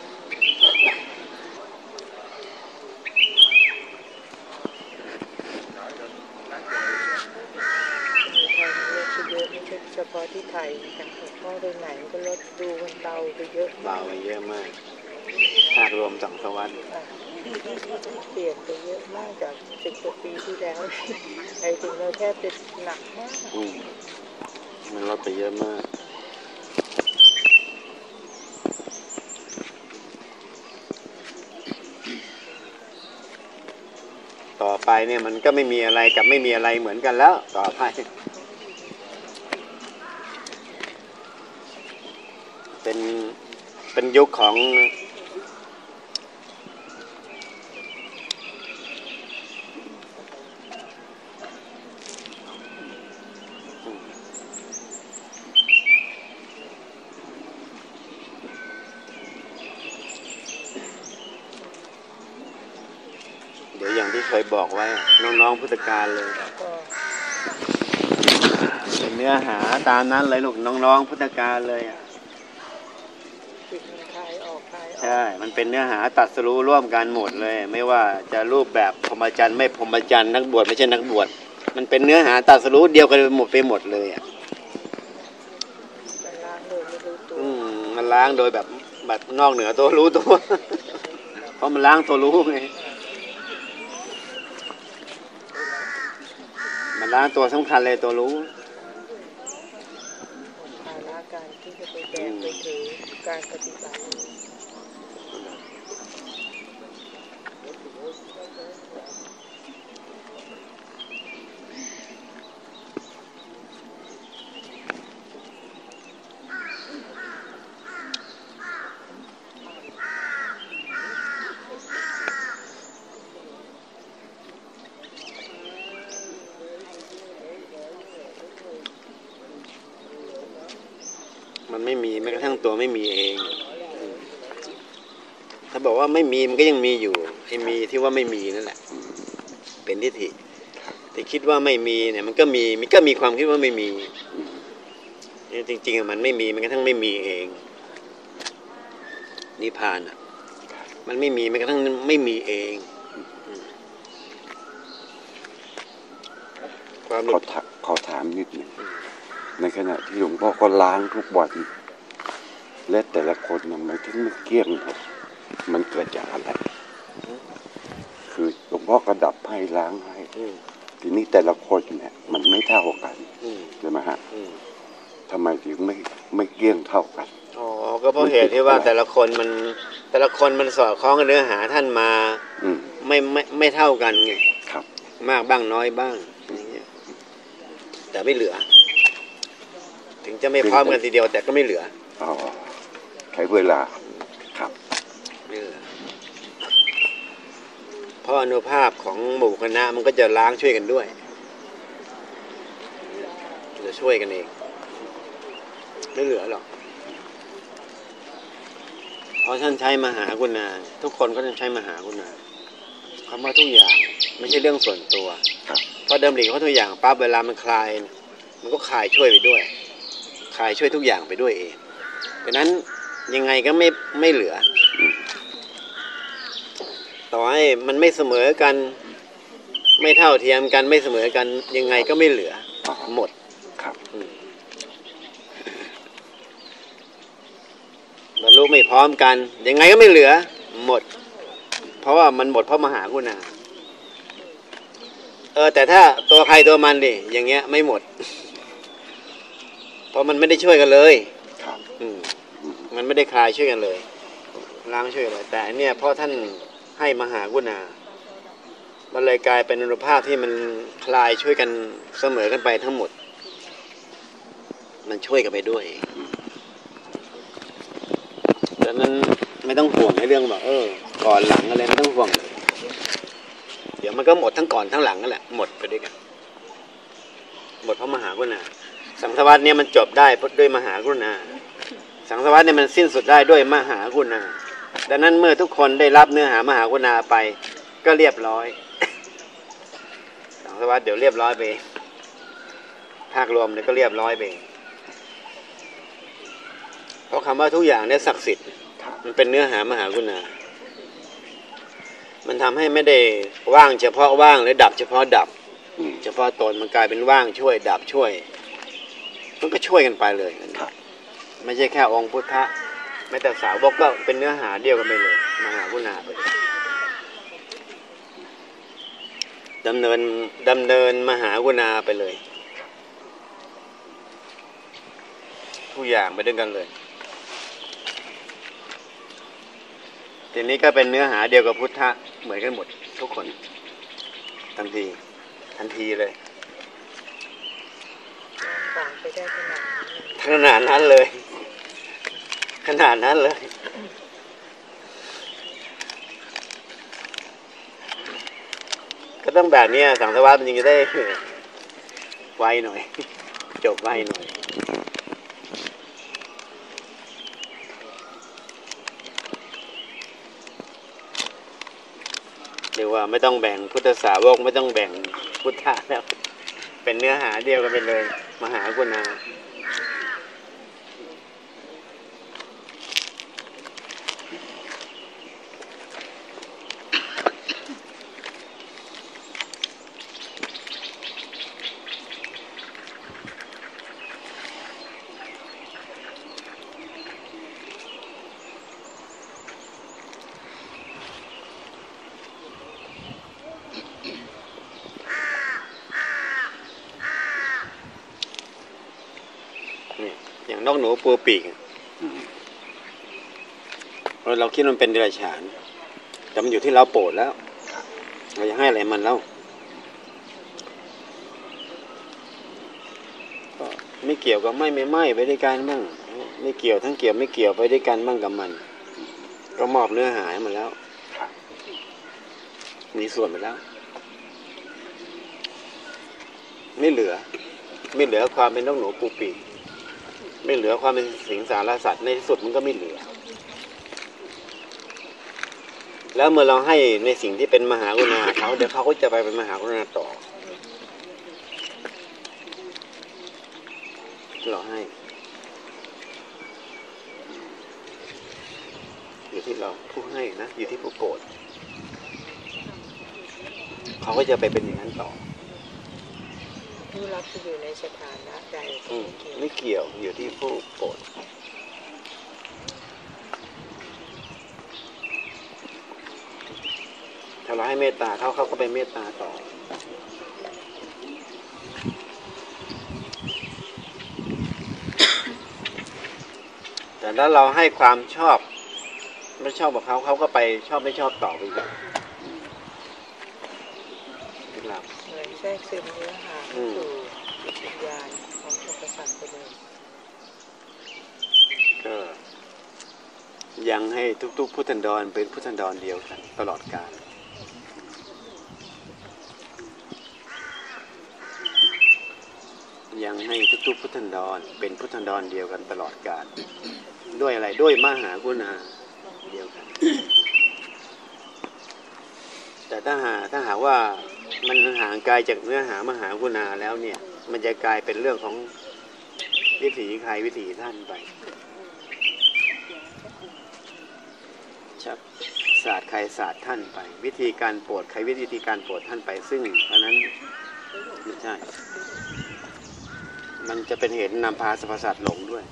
เฉพาะที่ไทยแต่พ่อไปไหนก็ลดดูมันเบาไปเยอะเบาไปเยอะมากภาครวม2 ทวัตเปลี่ยนไปเยอะมากจาก10 กว่าปีที่แล้วไอ้ถึงเราแทบจะหนักมากมันลดไปเยอะมากต่อไปเนี่ยมันก็ไม่มีอะไรกับไม่มีอะไรเหมือนกันแล้วต่อไปเป็นยุคของเดี๋ยวอย่างที่เคยบอกไว้น้องๆพุทธการเลยเป็นเนื้อหาตามนั้นเลยลูกน้องๆพุทธการเลยใช่มันเป็นเนื้อหาตรัสรู้ร่วมกันหมดเลยไม่ว่าจะรูปแบบพรหมจรรย์ไม่พรหมจรรย์นักบวชไม่ใช่นักบวชมันเป็นเนื้อหาตรัสรู้เดียวกันไปหมดเลยมันล้างโดยแบบนอกเหนือตัวรู้ตัว เพราะมันล้างตัวรู้ไงมันล้างตัวสำคัญเลยตัวรู้ภาระการที่จะไปแบกไปถือการปฏิบัติมันไม่มีแม้กระทั่งตัวไม่มีเองถ้าบอกว่าไม่มีมันก็ยังมีอยู่ไอ้มีที่ว่าไม่มีนั่นแหละเป็นทิฏฐิที่คิดว่าไม่มีเนี่ยมันก็มีความคิดว่าไม่มีจริงๆมันไม่มีแม้กระทั่งไม่มีเองนิพพานมันไม่มีแม้กระทั่งไม่มีเองขอถามนิดหนึ่งในขณะที่หลวงพ่อก็ล้างทุกวันและแต่ละคนมันถึงไม่เกลี้ยงมันเกิดจากอะไรคือหลวงพ่อก็ดับให้ล้างให้ทีนี้แต่ละคนเนี่ยมันไม่เท่ากันใช่ไหมฮะทำไมถึงไม่เกลี้ยงเท่ากันอ๋อก็เพราะเหตุที่ว่าแต่ละคนมันสอดคล้องกับเนื้อหาท่านมาไม่เท่ากันไงครับมากบ้างน้อยบ้างอย่างเงี้ยแต่ไม่เหลือถึงจะไม่พร้อมกันทีเดียวแต่ก็ไม่เหลืออ๋อใช้เวลาครับไม่เหลือเพราะอนุภาพของหมู่คณะมันก็จะล้างช่วยกันด้วยจะช่วยกันเองไม่เหลือหรอกเพราะท่านใช้มหากรุณาทุกคนก็ต้องใช้มหากรุณาคำว่าทุกอย่างไม่ใช่เรื่องส่วนตัวเพราะเดิมหลีเขาทุกอย่างปั๊บเวลามันคลายมันก็คลายช่วยไปด้วยคลายช่วยทุกอย่างไปด้วยเองดังนั้นยังไงก็ไม่เหลือต่อให้มันไม่เสมอกันไม่เท่าเทียมกันไม่เสมอกันยังไงก็ไม่เหลือหมดครับบรรลุไม่พร้อมกันยังไงก็ไม่เหลือหมดเพราะว่ามันหมดเพราะมหากรุณาแต่ถ้าตัวใครตัวมันดิอย่างเงี้ยไม่หมดเพราะมันไม่ได้ช่วยกันเลยมันไม่ได้คลายช่วยกันเลยล้างช่วยเลยแต่เนี่ยเพราะท่านให้มหากรุณามันเลยกลายเป็นอนุภาพที่มันคลายช่วยกันเสมอกันไปทั้งหมดมันช่วยกันไปด้วยดังนั้นไม่ต้องห่วงในเรื่องแบบก่อนหลังอะไรไม่ต้องห่วงเลยเดี๋ยวมันก็หมดทั้งก่อนทั้งหลังนั่นแหละหมดไปด้วยกันหมดเพราะมหากรุณาสังสารวัฏเนี่ยมันจบได้ด้วยมหากรุณาสังสารวัฏเนี่ยมันสิ้นสุดได้ด้วยมหากรุณาดังนั้นเมื่อทุกคนได้รับเนื้อหามหากรุณาไปก็เรียบร้อยสังสารวัฏเดี๋ยวเรียบร้อยไปภาครวมเนี่ยก็เรียบร้อยไปเพราะคำว่าทุกอย่างเนี่ยศักดิ์สิทธิ์มันเป็นเนื้อหามหากรุณามันทำให้ไม่ได้ว่างเฉพาะว่างหรือดับเฉพาะดับเฉพาะตนมันกลายเป็นว่างช่วยดับช่วยมันก็ช่วยกันไปเลยไม่ใช่แค่องค์พุทธะแม้แต่สาวกก็เป็นเนื้อหาเดียวกันไปเลยมหากรุณาไปดำเนินมหากรุณาไปเลยทุกอย่างไปด้วยกันเลยทีนี้ก็เป็นเนื้อหาเดียวกับพุทธะเหมือนกันหมดทุกคนทันทีเลยไปได้ขนาดนั้นเลยก็ต้องแบบนี้สังสารวัฏมันจึงจะได้ไวหน่อยจบไวหน่อยเรียกว่าไม่ต้องแบ่งพุทธสาวกไม่ต้องแบ่งพุทธะแล้วเป็นเนื้อหาเดียวกันไปเลยมหากรุณาอย่างนกหนูปูปีกเราคิดมันเป็นเดรัจฉานแต่มันอยู่ที่เราโปรดแล้วเราจะให้อะไรมันแล้วก็ไม่เกี่ยวกับไม่ไปด้วยกันบ้างไม่เกี่ยวทั้งเกี่ยวไม่เกี่ยวไปด้วยกันบ้างกับมันก็มอบเนื้อหาให้มันแล้วมีส่วนไปแล้วไม่เหลือความเป็นนกหนูปูปีกไม่เหลือความเป็นสิงสารสัตว์ในที่สุดมันก็ไม่เหลือแล้วเมื่อเราให้ในสิ่งที่เป็นมหากรุณาเขาเดี๋ยวเขาก็จะไปเป็นมหากรุณาต่อเราให้อยู่ที่เราผู้ให้นะอยู่ที่ผู้โกรธเขาก็จะไปเป็นอย่างนั้นต่อผู้รับจะอยู่ในสถานะใดไม่เกี่ยวอยู่ที่ผู้โปรดอเราให้เมตตาเขาก็ไปเมตตาต่อแต่ถ้าเราให้ความชอบไม่ชอบกับเขาก็ไปชอบไม่ชอบต่อไปอีกเหมือนแทรกซึมเนื้อหาสู่จิตวิญญาณของสรรพสัตว์ไปเลยก็ยังให้ทุกๆพุทธันดรเป็นพุทธันดรเดียวกันตลอดกาลยังให้ทุกๆพุทธันดรเป็นพุทธันดรเดียวกันตลอดกาลด้วยอะไรด้วยมหากรุณาเดียวกันแต่ถ้าหากว่ามันห่างไกลจากเนื้อหามหากรุณาแล้วเนี่ยมันจะกลายเป็นเรื่องของวิถีใครวิถีท่านไปชักศาสตร์ใครศาสตร์ท่านไปวิธีการโปรดใครวิธีการโปรดท่านไปซึ่งอันนั้นไม่ใช่มันจะเป็นเหตุนำพาสรรพสัตว์หลงด้วย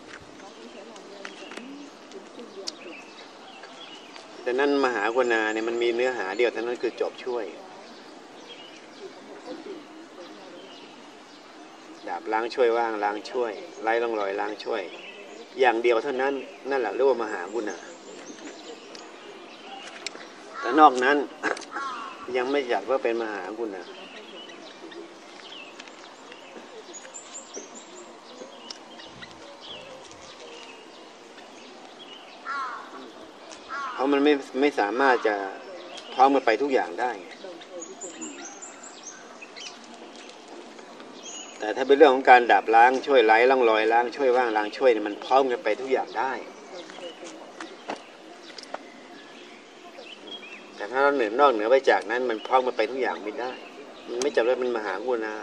แต่นั้นมหากรุณาเนี่ยมันมีเนื้อหาเดียวเท่านั้นคือจบช่วยดาบล้างช่วยว่างล้างช่วยไร้ร่องรอยล้างช่วยอย่างเดียวเท่านั้นนั่นแหละเรียกว่ามหากรุณาแต่นอกนั้นยังไม่จัดว่าเป็นมหากรุณาเพราะมันไม่สามารถจะพร้อมกันไปทุกอย่างได้แต่ถ้าเป็นเรื่องของการดับล้างช่วยไร้ร่องรอยล้างช่วยว่างล้างช่วยเนี่ยมันพร้อมกันไปทุกอย่างได้แต่ถ้าเรานอกเหนือไปจากนั้นมันพร้อมกันไปทุกอย่างไม่ได้มันไม่จำเป็นเป็นมหากรุณา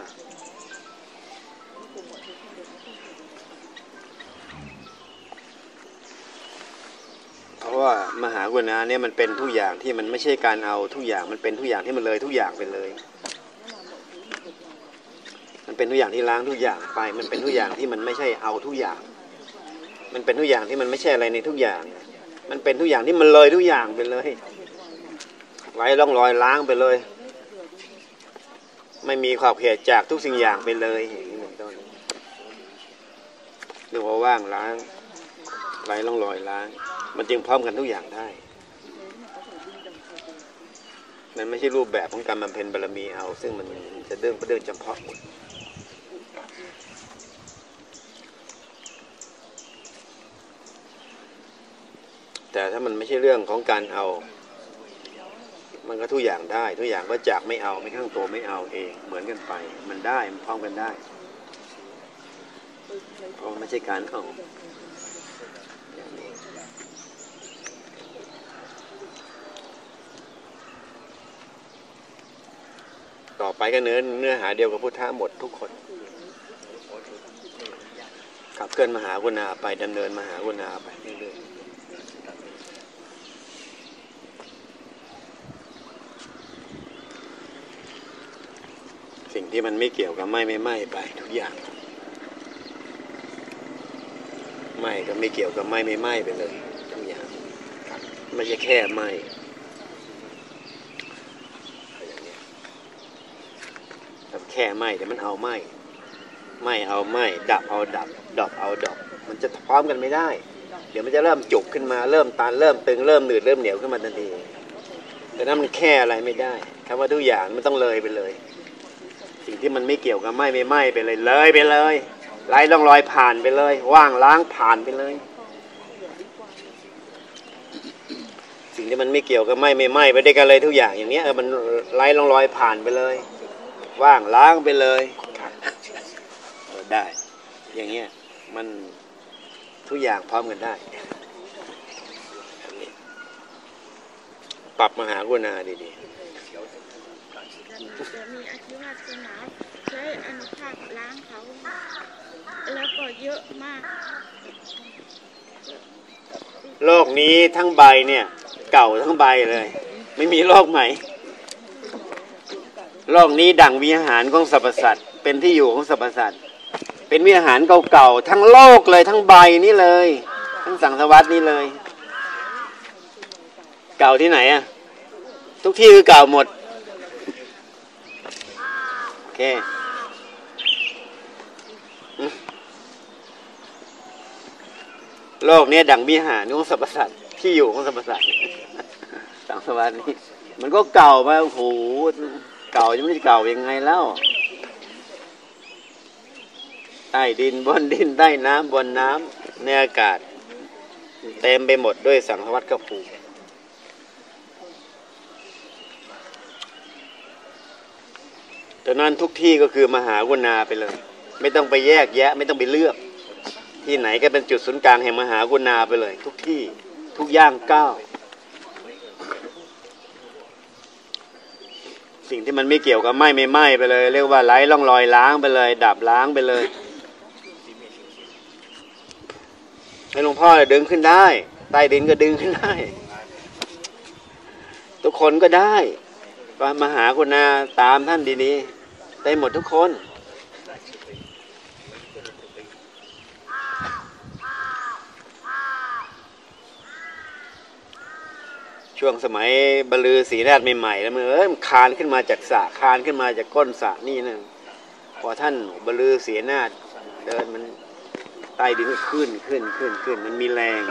เพราะว่ามหากรุณาเนี่ยมันเป็นทุกอย่างที่มันไม่ใช่การเอาทุกอย่างมันเป็นทุกอย่างที่มันเลยทุกอย่างไปเลยมันเป็นทุกอย่างที่ล้างทุกอย่างไปมันเป็นทุกอย่างที่มันไม่ใช่เอาทุกอย่างมันเป็นทุกอย่างที่มันไม่ใช่อะไรในทุกอย่างมันเป็นทุกอย่างที่มันเลยทุกอย่างไปเลยไว้ร่องรอยล้างไปเลยไม่มีขอบเขตจากทุกสิ่งอย่างไปเลยอย่างนี้เป็นต้นเรียกว่าว่างล้างไว้ร่องรอยล้างมันจึงพร้อมกันทุกอย่างได้มันไม่ใช่รูปแบบของการบำเพ็ญบารมีเอาซึ่งมันจะเรื่องจำเพาะหมดแต่ถ้ามันไม่ใช่เรื่องของการเอามันก็ทุกอย่างได้ทุกอย่างก็จากไม่เอาไม่ข้างตัวไม่เอาเองเหมือนกันไปมันได้มันพร้อมกันได้เพราะไม่ใช่การเอาต่อไปก็เนื้อหาเดียวกับพุทธะหมดทุกคนขับเคลื่อนมหากรุณาไปดำเนินมหากรุณาไปเรื่อยๆสิ่งที่มันไม่เกี่ยวกับไม่ไปทุกอย่างไม่ก็ไม่เกี่ยวกับไม่ไปเลยทุกอย่างไม่ใช่แค่ไม่แค่ไม่แต่มันเอาไม่เอาไม่ดับเอาดับดอกเอาดอกมันจะพร้อมกันไม่ได้เดี๋ยวมันจะเริ่มจุกขึ้นมาเริ่มตันเริ่มตึงเริ่มหนืดเริ่มเหนียวขึ้นมาทันทีแต่นั้นมันแค่อะไรไม่ได้คำว่าทุกอย่างมันต้องเลยไปเลยสิ่งที่มันไม่เกี่ยวกับไม่ไปเลยเลยไปเลยไร้ร่องรอยผ่านไปเลยว่างล้างผ่านไปเลยสิ่งที่มันไม่เกี่ยวกับไม่ไปด้วยกันเลยทุกอย่างอย่างนี้มันไร้ร่องรอยผ่านไปเลยว่างล้างไปเลยได้อย่างเงี้ยมันทุกอย่างพร้อมกันได้ปรับมหากรุณาดีๆจะมีอธิวาสนาใช้อนุภาพล้างเขาแล้วก็เยอะมากโลกนี้ทั้งใบเนี่ยเก่าทั้งใบเลยไม่มีโลกใหม่โลกนี้ดั่งวิหารของสรรพสัตว์เป็นที่อยู่ของสรรพสัตว์เป็นวิหารเก่าๆทั้งโลกเลยทั้งใบนี้เลยทั้งสังสารวัฏนี้เลยเก่าที่ไหนอะทุกที่คือเก่าหมดโอเคโลกนี้ดั่งวิหารของสรรพสัตว์ที่อยู่ของสรรพสัตว์สังสารนี้มันก็เก่ามาโอ้โหเก่าจะไม่เก่ายังไงแล้วใต้ดินบนดินใต้น้ำบนน้ำในอากาศเต็มไปหมดด้วยสังสารวัฏภูมิดังนั้นทุกที่ก็คือมหากรุณาไปเลยไม่ต้องไปแยกแยะไม่ต้องไปเลือกที่ไหนก็เป็นจุดศูนย์กลางแห่งมหากรุณาไปเลยทุกที่ทุกย่างก้าวสิ่งที่มันไม่เกี่ยวกับไม่ไหม้ไปเลยเรียกว่าไร้ร่องรอยล้างไปเลยดับล้างไปเลยให้หลวงพ่อดึงขึ้นได้ใต้ดินก็ดึงขึ้นได้ทุกคนก็ได้มหากรุณาตามท่านดีๆได้หมดทุกคนช่วงสมัยบรรลือศรีราชใหม่ๆแล้วมันคานขึ้นมาจากสระคานขึ้นมาจากก้นสระนี่นะพอท่านบรรลือศรีราชเดินมันใต้ดินขึ้นมันมีแรง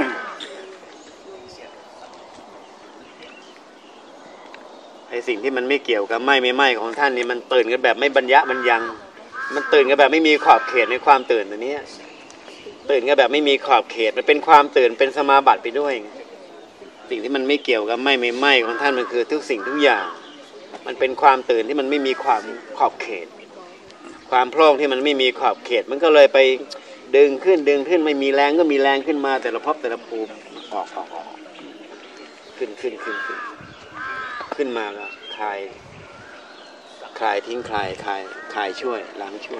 ไอ้สิ่งที่มันไม่เกี่ยวกับไม่ไหม้ของท่านนี่มันตื่นกันแบบไม่บรรยะบรรยังมันตื่นกันแบบไม่มีขอบเขตในความตื่นตัวนี้ตื่นกันแบบไม่มีขอบเขตมันเป็นความตื่นเป็นสมาบัติไปด้วยสิ่งที่มันไม่เกี่ยวกับไม่ไหม้ของท่านมันคือทุกสิ่งทุกอย่างมันเป็นความตื่นที่มันไม่มีความขอบเขตความโพร่งที่มันไม่มีขอบเขตมันก็เลยไปดึงขึ้นไม่มีแรงก็มีแรงขึ้นมาแต่ละภพแต่ละภูมิออกขึ้นขึ้นมาแล้วคลายทิ้งคลายช่วยล้างช่วย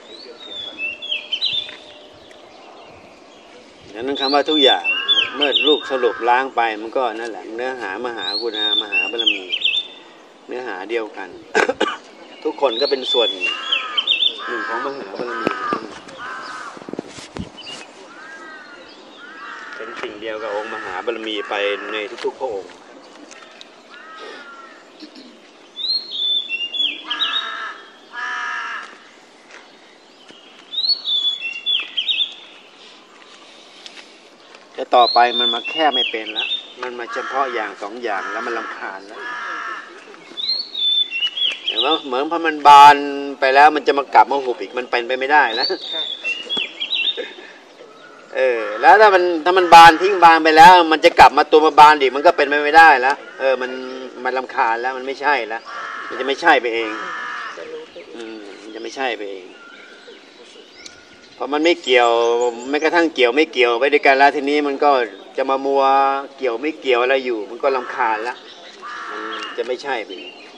ดังนั้นคำว่าทุกอย่างเมื่อลูกสรุปล้างไปมันก็นั่นแหละเนื้อหามหากรุณามหาบารมีเนื้อหาเดียวกัน ทุกคนก็เป็นส่วนหนึ่งของมหาบารมีเป็นสิ่งเดียวกับองค์มหาบารมีไปในทุกๆพระองค์แต่ต่อไปมันมาแค่ไม่เป็นแล้วมันมาเฉพาะอย่างสองอย่างแล้วมันรำคาญแล้วเห็นไหมเหมือนพอมันบานไปแล้วมันจะมากลับมาหุบอีกมันเป็นไปไม่ได้แล้วแล้วถ้ามันบานทิ้งบานไปแล้วมันจะกลับมาตัวมาบานอีกมันก็เป็นไปไม่ได้แล้วมันรำคาญแล้วมันไม่ใช่แล้วมันจะไม่ใช่ไปเองมันจะไม่ใช่ไปเองพอมันไม่เกี่ยวแม้กระทั่งเกี่ยวไม่เกี่ยวไปด้วยกันแล้วทีนี้มันก็จะมามัวเกี่ยวไม่เกี่ยวอะไรอยู่มันก็รำคาญแล้วมันจะไม่ใช่ไป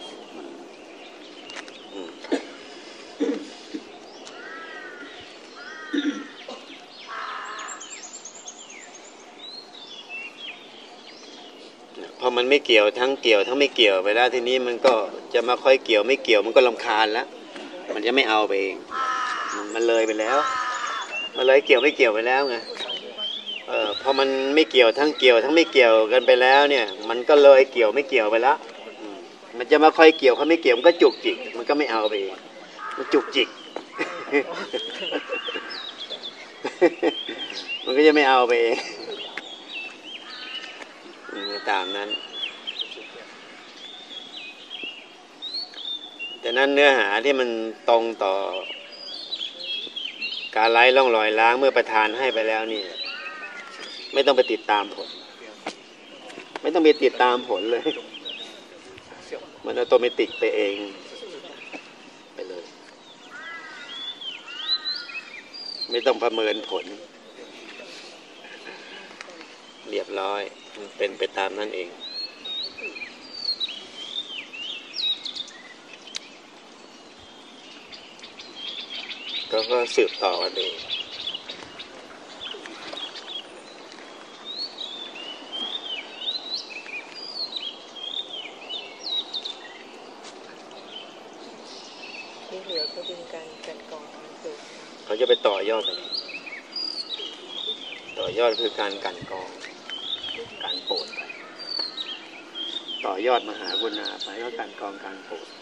พอมันไม่เกี่ยวทั้งเกี่ยวทั้งไม่เกี่ยวไปแล้วทีนี้มันก็จะมาค่อยเกี่ยวไม่เกี่ยวมันก็รำคาญแล้วมันจะไม่เอาไปเองมันเลยไปแล้วมันเลยเกี่ยวไม่เกี่ยวไปแล้วไงพอมันไม่เกี่ยวทั้งเกี่ยวทั้งไม่เกี่ยวกันไปแล้วเนี่ยมันก็เลยเกี่ยวไม่เกี่ยวไปแล้วมันจะมาค่อยเกี่ยวเขาไม่เกี่ยวมันก็จุกจิกมันก็ไม่เอาไปเองมันจุกจิก มันก็จะไม่เอาไปเองตามนั้นแต่นั้นเนื้อหาที่มันตรงต่อการไล่ร่องรอยล้างเมื่อประทานให้ไปแล้วนี่ไม่ต้องไปติดตามผลไม่ต้องไปติดตามผลเลยมันอัตโนมัติไปเองไปเลยไม่ต้องประเมินผลเรียบร้อยเป็นไปตามนั่นเองก็สืบต่อกันเองที่เหลือก็เป็นการจัดกองความสุขเขาจะไปต่อยอดกันต่อยอดคือการกันกองการโปรดต่อยอดมหากรุณาไปก็การกองการโปรด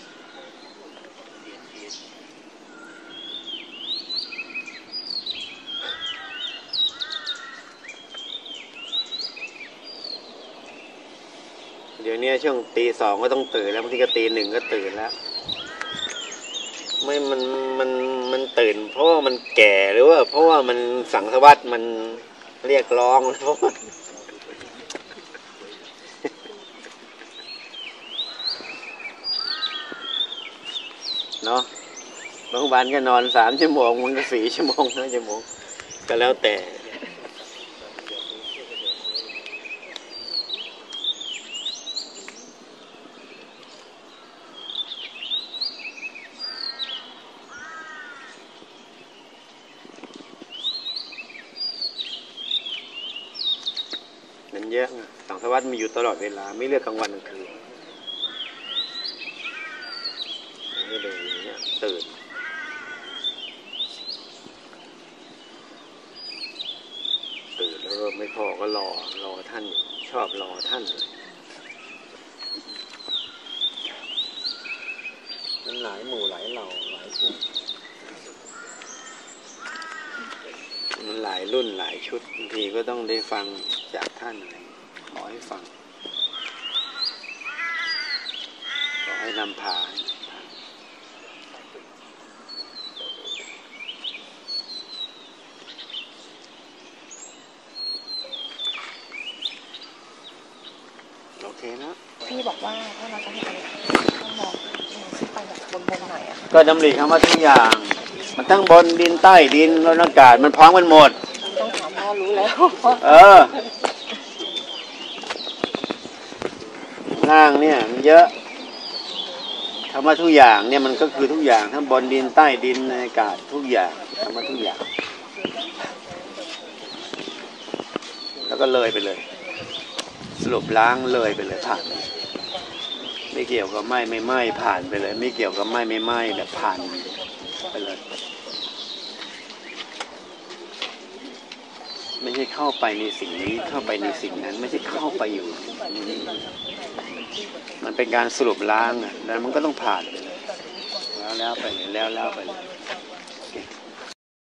เดี๋ยวนี้ช่วงตี 2ก็ต้องตื่นแล้วบางทีก็ตี 1ก็ตื่นแล้วไม่มันตื่นเพราะว่ามันแก่หรือว่าเพราะว่ามันสังสวัสดิ์มันเรียกร้องเพราะว่าเนาะบางวันก็นอน3 ชั่วโมงมันก็4 ชั่วโมง5 ชั่วโมงก็แล้วแต่มันเยอะสังสวัสดิ์มีอยู่ตลอดเวลาไม่เลือกกลางวันกลางคืนไม่เลยเนี่ยตื่นแล้วก็ไม่พอก็รอท่านชอบรอท่านมันหลายหมู่หลายเหล่าหลายกลุ่มมันหลายรุ่นหลายชุดบางทีก็ต้องได้ฟังจากท่านขอให้ฟังขอให้นำพาโอเคนะพี่บอกว่าถ้าเราจะให้ไปต้องมองขึ้นไปแบบบนหน่อยอะก็ดำริคำว่าทุกอย่างมันทั้งบนดินใต้ดินบนอากาศมันพร้อมกันหมดต้องถามพ่อรู้แล้วล่างเนี่ยมันเยอะคำว่าทุกอย่างเนี่ยมันก็คือทุกอย่างทั้งบนดินใต้ดินในอากาศทุกอย่างคำว่าทุกอย่างแล้วก็เลยไปเลยสรุปล้างเลยไปเลยผ่านไม่เกี่ยวกับไหม้ไม่ไหม้ผ่านไปเลยไม่เกี่ยวกับไหม้ไม่ไหม้แบบผ่านไปเลยไม่ใช่เข้าไปในสิ่งนี้เข้าไปในสิ่งนั้นไม่ใช่เข้าไปอยู่มันเป็นการสรุปล้างอ่ะแล้วมันก็ต้องผ่านไปเลยแล้วไปเลยแล้วไปเลย